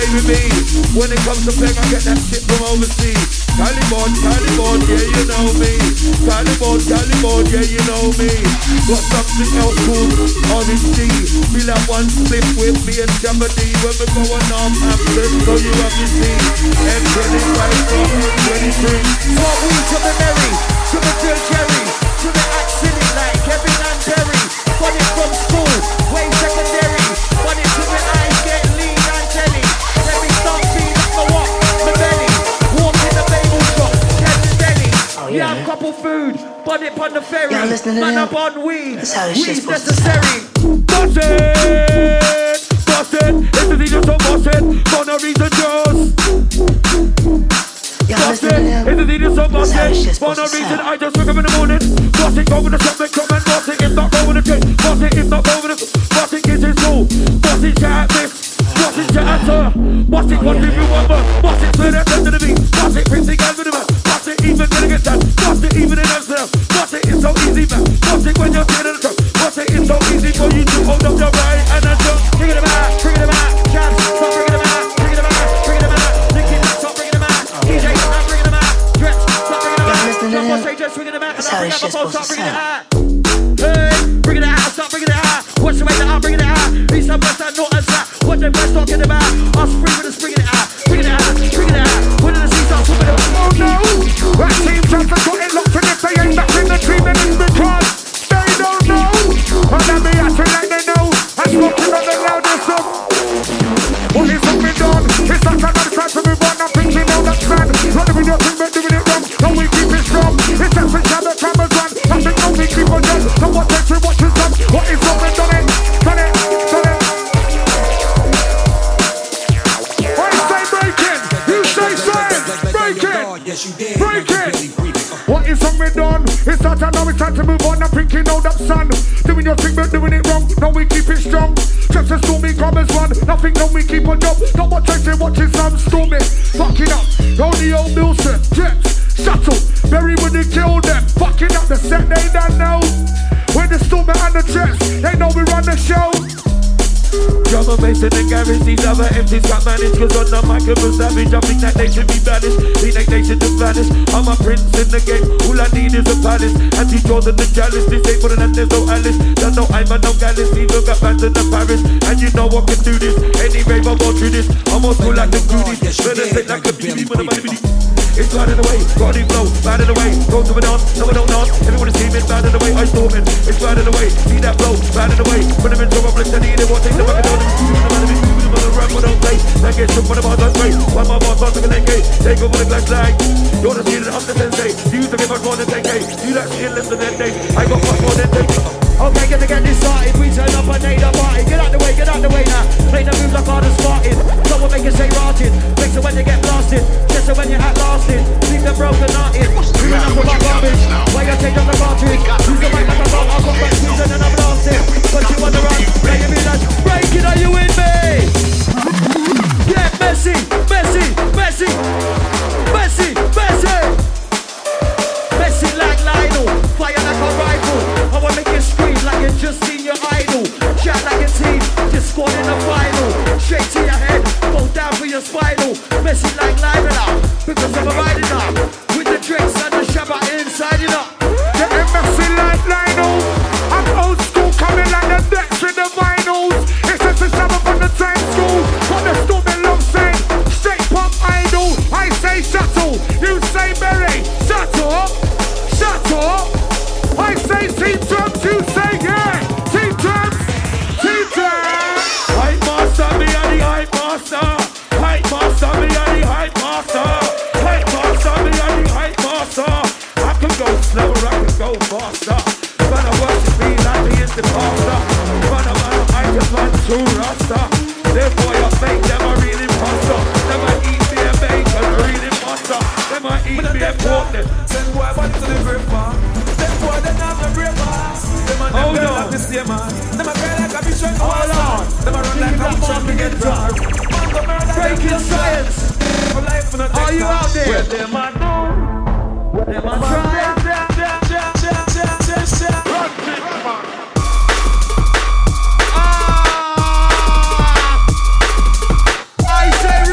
with me. When it comes to playing, I get that shit from overseas. Taliban, Taliban, yeah, you know me. Taliban, Taliban, yeah, you know me. Got something else called Orange D. Feel like one split with me and Jeopardy. When we go on Northampton, so you have to see. M twenty-five from M twenty-three. What we to the Mary, to the Jill Jerry, to the Axilly like Kevin and Terry. Got it from school, way secondary. Got it to the eyes, get lean and jelly. Let me start feeding up my what? My belly. Walk in the bagel shop, Kevin Deli. Oh, Yeah, yeah. I'm couple food, but it on the ferry. Y'all listening to Man them? up on weed, That's how this shit's weed's supposed to necessary. Boss it, boss it. It's the DJ, so boss it. For no reason, just. Y'all Boss listening to it, them? it's the D J, so boss That's how this it. shit's For no supposed to reason, sound. I just wake up in the morning. Boss it, go with the something, come and boss it. If not, go with the drink. Boss it, if not, go with the. Boss it, kids in school. Boss it, shout at miss. Boss it, shout at sir. Boss it, what do you want, but boss it, turn that to the beat. Boss it, bring the guys with the man. Boss it, even gonna get done. Boss it, even in Amsterdam. Boss it, it's so easy, man. Boss it, when you're sitting in the truck. Boss it, it's so easy for you to hold up your right and a jump. Bring it out, bring it out, Jazz, stop bringing them out, bring it out, bring it out, Nicky, stop bringing them out, D J, stop bringing them out, Drex, stop bringing them Y'all out, listening to Jump on them? stage, just bringing them out, and That's I'll how bring this out my shit's phone, stop supposed to bringing it sound. out. Hey, bringing it out, stop bringing it out, watch the way that I'm bringing it out, East and West and North and South, what them guys talking about, us free with us bringing it out, bringing it out, bringing it out, when the sea starts swimming up, Oh no! That team just has got it locked, and if they ain't back in the team, then it's because they don't know. And then be acting like they know, and smoking on the loudest of. What is up with done? It's like another try to move on, I'm thinking now that's man. Running with your thing, but doing it wrong. No, we keep it strong. It's just a time the time has run. I think no, we keep on done. So what takes you, what is done? What is up with done it? Done it, done it. I say breaking, you say science, breaking, breaking. What is wrong with done? It's that I know it's time to move on. I'm thinking, hold up, son. Doing your thing, but doing it wrong. No, we keep it strong. Just as stormy commas run. Nothing, no, we keep on job. Not what chasing, watching some storming. Fucking up. Only old Wilson, Jets, Shuttle. Berry when they kill them. Fucking up the set, they don't know. With the stormer and the Jets, they know we run the show. Drummer bass in the garage, these other M Cs got managed. Cause on the mic I'm a savage, I think that they should be banished. Think that they should just vanish. I'm a prince in the game, all I need is a palace. Anti-Jordan the chalice, this ain't more than there's no Alice. Don't know I'm a no gallus, even got fans in the Paris. And you know I can do this, any rave I'm all through this. I'm all cool like the goodies, better sit like a baby when I'm on the video. It's bad in the way, got it blow, bad in the way. Go to it on, no I don't know. Everyone is teaming, bad in the way, I storm it. It's bad in the way, see that blow, bad in the way. Put them in trouble, let's tell you they won't take the fucking on them. Moving them out of it, moving them on the run, but don't play. Then get shook, one of our guns great. One more boss, boss, like an A K. Take over the glass line. You're the stealing, I'm the sensei. You to get much more than ten K. You that shit less than ten days. I got much more than ten K. Okay, gonna get this started. We turn up and need a party. Get out the way, get out the way now. Play the moves like hard as Spartan. Someone make it say rotted. Makes it when you get blasted. Just so when you're at lasting. Leave the broken hearted. We run up with my garbage. Why you take up the cartridge? Use the mic like a bomb. I'll come back squeezing and I'm blasting. But you on the run. Now you realize. Break it, are you with me? Yeah, Messi, Messi, Messi, Messi, Messi. Messi like Lionel. Fire like a rifle. I wanna make you scream like you just seen your idol. Shout like a team, just scored in the final. Straight to your head, go down for your spinal. Messi like Lionel, because I'm a riding up. With the drinks and the shabba inside, you know. Getting messy like Lionel. I'm old school, coming like the decks with the vinyls. It's just a shabba from the time school. Got the storming long saying, straight pop idol. I say shuttle, you say berry. Shuttle, shuttle. I say team drums, you say yeah. Team drums, team drums. Hype master, me and the hype master. Hype master, me and the hype master. Hype master, me and the hype master. I can go slower, I can go faster. But I worship me like he is the pastor. But I'm out, I just want to rasta. Therefore I make them a real imposter. Them I eat me a bacon, a real imposter. Them I eat me a pork. Send boy back to the grave man. Them boy they have no brave man. Them and them Hold girl on. like the same man. Them a cry like a bitch when Hold on. Them a run like a bitch when we get drunk. Man go murder them Breaking just science. for life for no take Are you time. out there? Well, them a do. Them a try. Ah! I say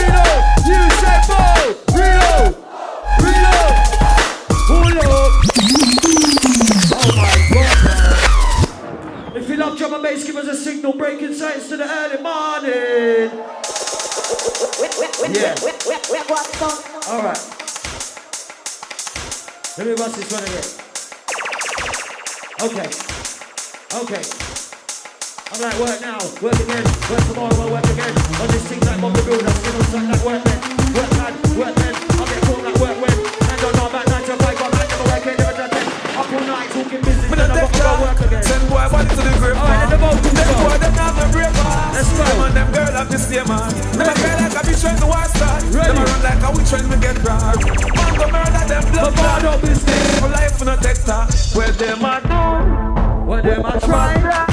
Saints to the early morning. Yeah. All right. Let me bust this one again. Okay. Okay. I'm like, work now, work again, work tomorrow, work again. On this thing like Bob the Builder, still on something like work then. Work hard, work then. I'll get caught like work when. And don't know about nine to five, but I never work, ain't never done that. Up all night talking business, then I've got to go work again. Send boy body to the grave. Alright, then the vote to Them go. boy them have no brave man. Let's go. Them and them girl have the same man. Them a cry like a bitch when the war start. Them a run like a witch when we get robbed. Man go murder them blood. But God don't business. For life for no take that. Where them a do? What them I try?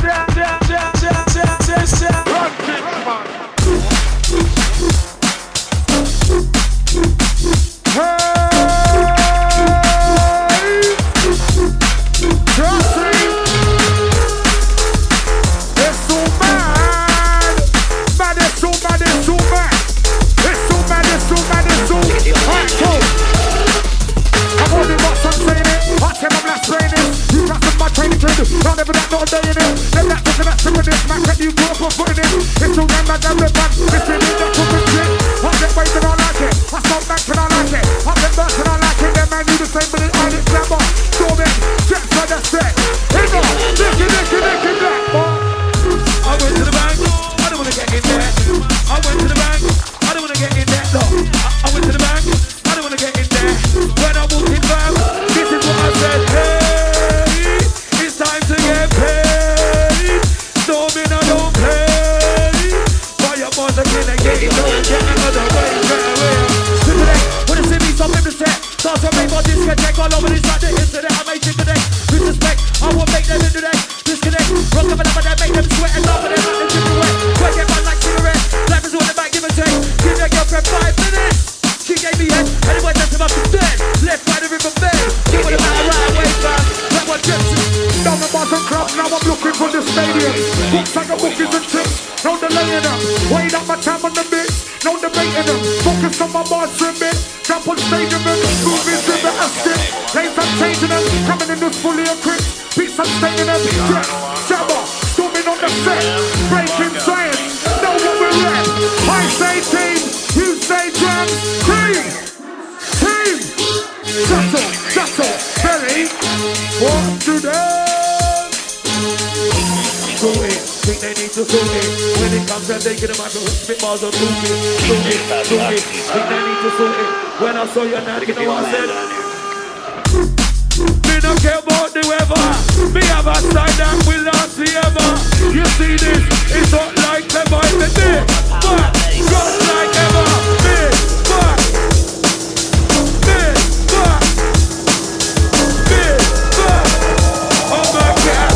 Don't ever that no day in it. Them that talking that stupid this man can you go up and put it in. It's all them that damn the band. This is it, that cooking shit. I get ways and I like it. I stop back and I like it. I get back and I like it. Them man do the same but it on it slammer. Storm it, jets for the set. Here go, nicky, nicky, nicky, black boy. I went to the bank, I don't wanna get in there. I went to the bank, I don't wanna get in there. No, I, I went to the bank, I don't wanna get in there. When I walked in back, this is what I said. Hey. Time to get paid. Storming, I don't play. Buy your mother, can I get it? Don't get another way. Today, when it's in me, stop in the set. Start to make my disconnect all over this like the internet. I make it today. With respect, I will make them in today. Disconnect, rock up and up and then make them sweat and laugh and then let them give it away. Work it man like cigarettes. Life is all about give and take. Give your girlfriend five minutes. She gave me head, anyway, that's about to dead. Left by the river bed. Give it about right away, fam. Like what Jepson. Down the bottom club, now I'm looking for the stadium. Books like a bookies and chips, no delaying them. Weighing up my time on the mix, no debating them. Focus on my bars trimming, jump on stage and then move into the Aston. Lanes I'm changing them, coming in this fully equipped. Beats I'm staying them, dress, jabber, storming on the set. Breaking science, know what we're at. I say team, you say drums. Team, team, shuttle, shuttle, belly. What to do? Think they need to sort it. When it comes to taking the microphone, spit bars on sort it, sort it, sort it. Think they need to sort it. When I saw you now, you know what I said? Me don't care about the weather. Me have a side that will last forever. You see this? It's not like the vibe in me. But just like ever. Me, but me, but me, but oh my God.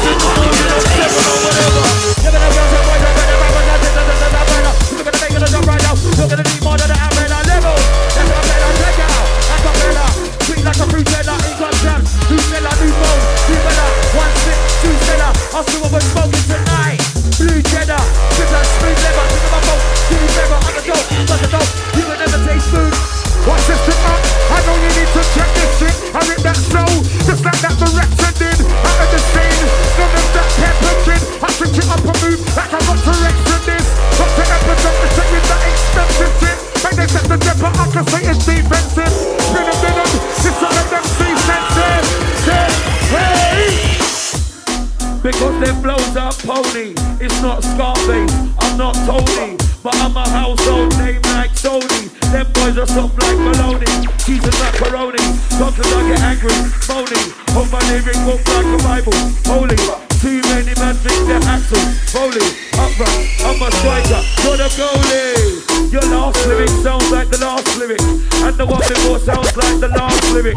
You're gonna need more than the average level. That's what I'm saying, I check out. That's what I'm saying, sweet like a fruit seller, income jam. New seller, new phone, new seller. One six, two seller. I'll see what we're smoking tonight. Blue cheddar, just like smooth leather. Think of my boat, two feather. I'm a dope, like a dope. You will never taste food. Watch this shit up, I know you need to check this shit. I rip that slow, just like that Beretta did. Out of the scene, none of that pepper kid. I switch it up and move like I got to Rex in this. Got to episode to check with that expensive shit. Make they set the depot, I can say it's defensive. Spin them, spin them, just to make them see sensitive. Say, hey! Because them blows are pony. It's not Scarface, I'm not Tony. But I'm a household name like Sony. Them boys are soft like Maloney. Cheese and macaroni. Sometimes I get angry, phony. Hold my lyric book like a Bible. Holy, too many men think they're Axel. Foley, upright, I'm a striker, not a goalie. Your last lyric sounds like the last lyric. And the one before sounds like the last lyric.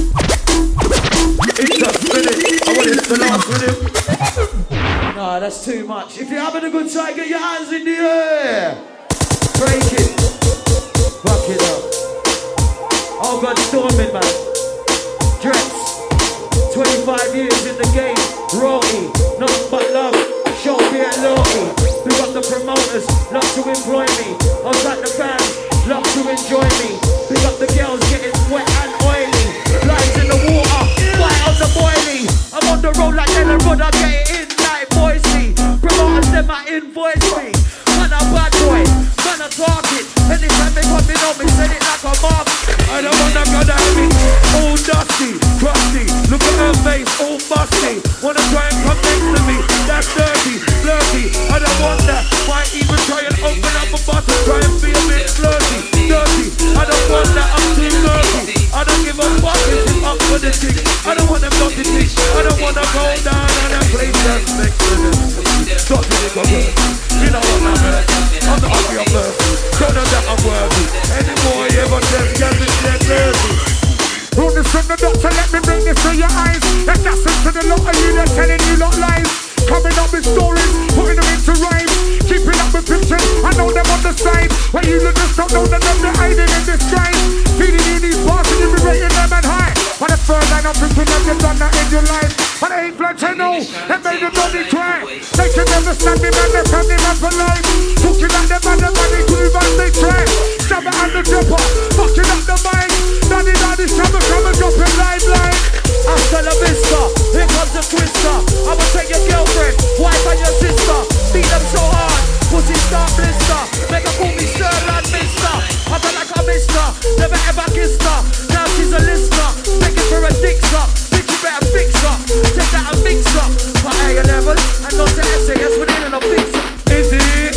It's just minute, I want it the last minute. Nah, that's too much. If you're having a good time, get your hands in the air. Break it. Rock it up. Oh God, storming, man. Drex. twenty-five years in the game. Rocky. Nothing but love. Show me and loyalty. We got the promoters. Love to employ me. I was like the fans. Love to enjoy me. We got the girls getting wet and oily. Flies in the water. White on the boilie. I'm on the road like Ellen Rod. I get it in like Boise. Promoters them I invoice. musty. Wanna try and come next to me. That's dirty, flirty. I don't want that. Might even try and open up a bottle. Try and be a bit flirty, dirty. I don't want that. I'm too dirty. I don't give a fuck if it's up for the tick. I don't want them dirty ticks. I don't wanna go down on that place that's next to them. Dirty nigga bird. You know what I'm at. I'm the ugly of bird. Don't know that I'm worthy. Any more you ever just get it, get dirty. Run this from the doctor, let me bring this to your eyes. And that's it to the lot of you that's telling you lot lies. Coming up with stories, putting them into rhymes. Keeping up with pictures, I know them on the side. When you look just don't know that they're hiding in disguise. Feeding you these bars and you be rating them and high. For the first line I'm thinking that you've done that in your life. But I ain't glad to know, that made the body cry. They can never stand me, man, they can't even polite. Talking like them and the money groove as they try. Stab it at the dropper, fucking up the mic. Daddy, daddy, shabba, shabba, drop it live like. Hasta la vista, here comes a twister. I will take your girlfriend, wife and your sister. Beat them so hard, pussy start blister. Make her call me sir and mister. I feel like a mister, never ever kissed her. Now she's a listener, taking for a dick suck. Bitch, you better fix her, take that and mix her. For A level, and not to S A S within and a fix her. Is it?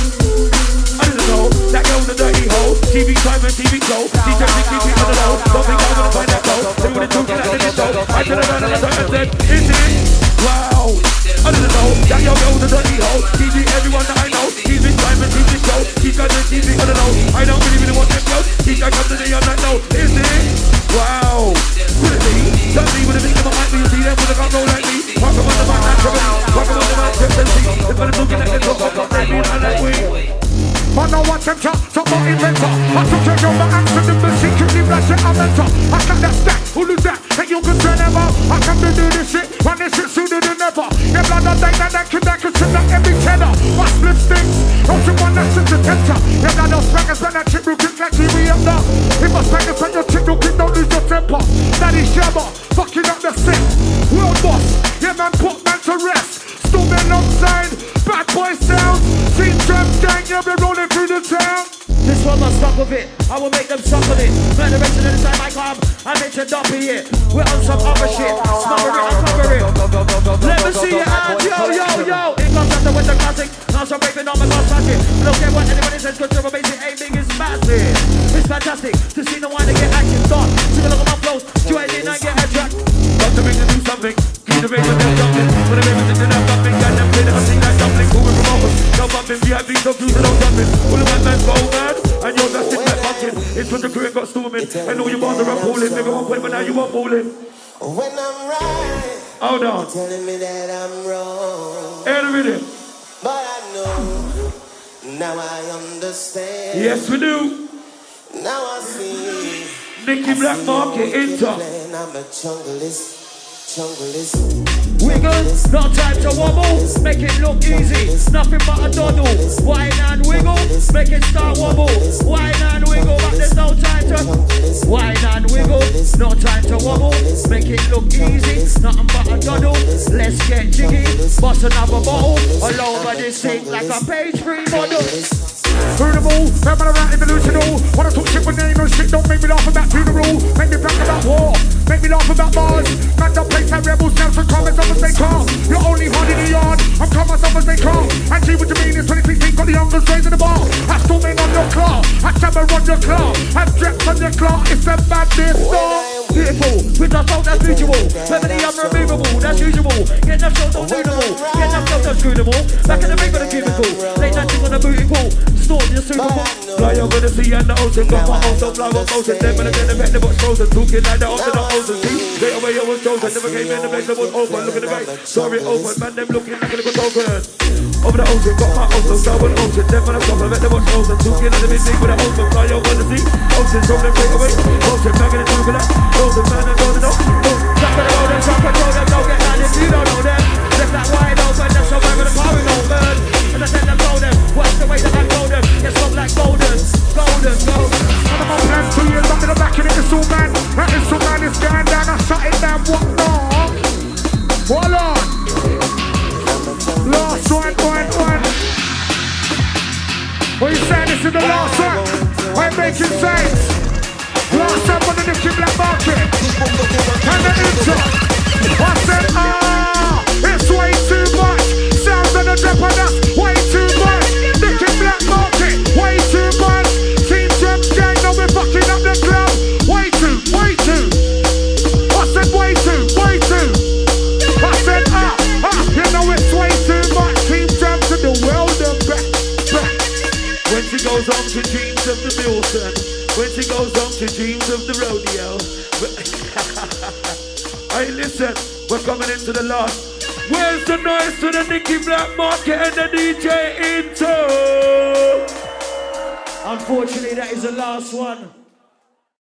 I don't know, that girl the dirty hoe. T V time and T V go. D J Nick, keep it on the low. Don't think I'm gonna find that goal. They would've talking like the window. I turn around and I turn and said, is it? Wow. I don't know, that your girl the dirty hoe. T V everyone that I know. T V time and T V show. She's got the T V on the low. I don't really really want them girls. She's got come to the young night, no. Is it? Wow. Could it be? Don't see what it means, but I might be. You see them with a gun roll like me. Walk them on the man, naturally. Walk them on the man, just and see. If I'm looking at the top, I'm not ready, I'm like, wait. But now watch them chat, talk about inventor. I took your over answer the machine, keep me black shit, I'm mentor. I got that stack, who lose that? Ain't you concerned about? I come to do this shit, run this shit sooner than ever. Your blood on day, that can that can sit like every cheddar. My split stinks, don't you want that shit to temper? Your blood on spraggers when that chip will kick like T V up now. If I spraggers when your chip will kick, don't lose your temper. Daddy Shabba, fucking up the set. World boss, yeah man, put man to rest. Still men outside, bad boy sound. Team Trap gang, yeah we're rolling through the town. This one must stop with it, I will make them suck on it. Man, the rest of the time I come, I mention dumpy it. We're on some other shit, smother it and cover it. Let me see your hands, yo, yo, yo. It comes after with the classic, now I'm raping on my glass magic. I don't care what anybody says, cause your amazing aiming is massive. It's fantastic to see the one to get acting done. See the look of my flows, join in and get a track. Got to make them do something. Keep the ring with them jumping. When the ravens into that bumping, got them play the hunting like dumpling. Moving from over, no bumping, V I P, no views, no jumping. All the white man's go mad, and you're just sitting like bumping. It's when the crew ain't got storming. I know your bars are pulling. Maybe one point, but now you are pulling. When I'm right, hold on. telling me that I'm wrong. Air the rhythm. But I know, now I understand. Yes, we do. Now I see. Nicky Black Market, enter. I'm a junglist. Wiggle, no time to wobble, make it look easy. Nothing but a doddle. Wine and wiggle, make it start wobble. Wine and wiggle, but there's no time to. Wine and wiggle, no time to wobble, make it look easy. Nothing but a doddle. Let's get jiggy, bust another bottle. All over this thing like a page three model. Furthermore, remember around delusional. Wanna talk shit with name no shit, don't make me laugh about funeral. Make me brag about war, make me laugh about bars. Man, don't play time rebels, Nelson, calm as long as they calm. You're only hard in the yard, I'm calm as long as they calm. And see what you mean is twenty-three feet, got the youngest raising the bar. I still mean on your claw, I jabber on your claw. I drip on your claw, it's a madness star. Beautiful, with the phone that's visual. Remedy unremovable, that's usual. Get that show don't suitable, get that flow that's scrutable. Back in the ring with a cubicle, late that thing on the booty pool. Storm, you're suitable. Fly over the sea and the ocean, got my own, don't fly on motion. Never again, the vet, what's frozen. Talking like the old and the ocean. See, straight away I was chosen. Never came in, the place that was open. Look at the right, sorry, open. Man, them looking like a little token. Over the ocean, got my own, so down ocean. Never gonna stop, I bet them what's frozen. Talking like the big thing with the ocean. Fly over the sea, ocean, from them straight away. Ocean, back in the talk of that. Ocean, man, and don't know. Jump to the road and jump control them, don't get mad if you don't know them. Left that wide open, that's how we're gonna power it open. And I tell them, know them, watch the way that I go them. Yes, I'm like golden, golden, golden. I'm on plan two years back to the back and it's all man. That is all man, it's going down, I shut it down, what now? Hold on. Last one, one, one. What you saying, this is the last one? I'm making sense. Last time on the Nicky Black Market. And the intro. I said, listen, when she goes home, she dreams of the rodeo. Hey, listen, we're coming into the last. Where's the noise to the Nicky Black Market and the D J Into? Unfortunately, that is the last one.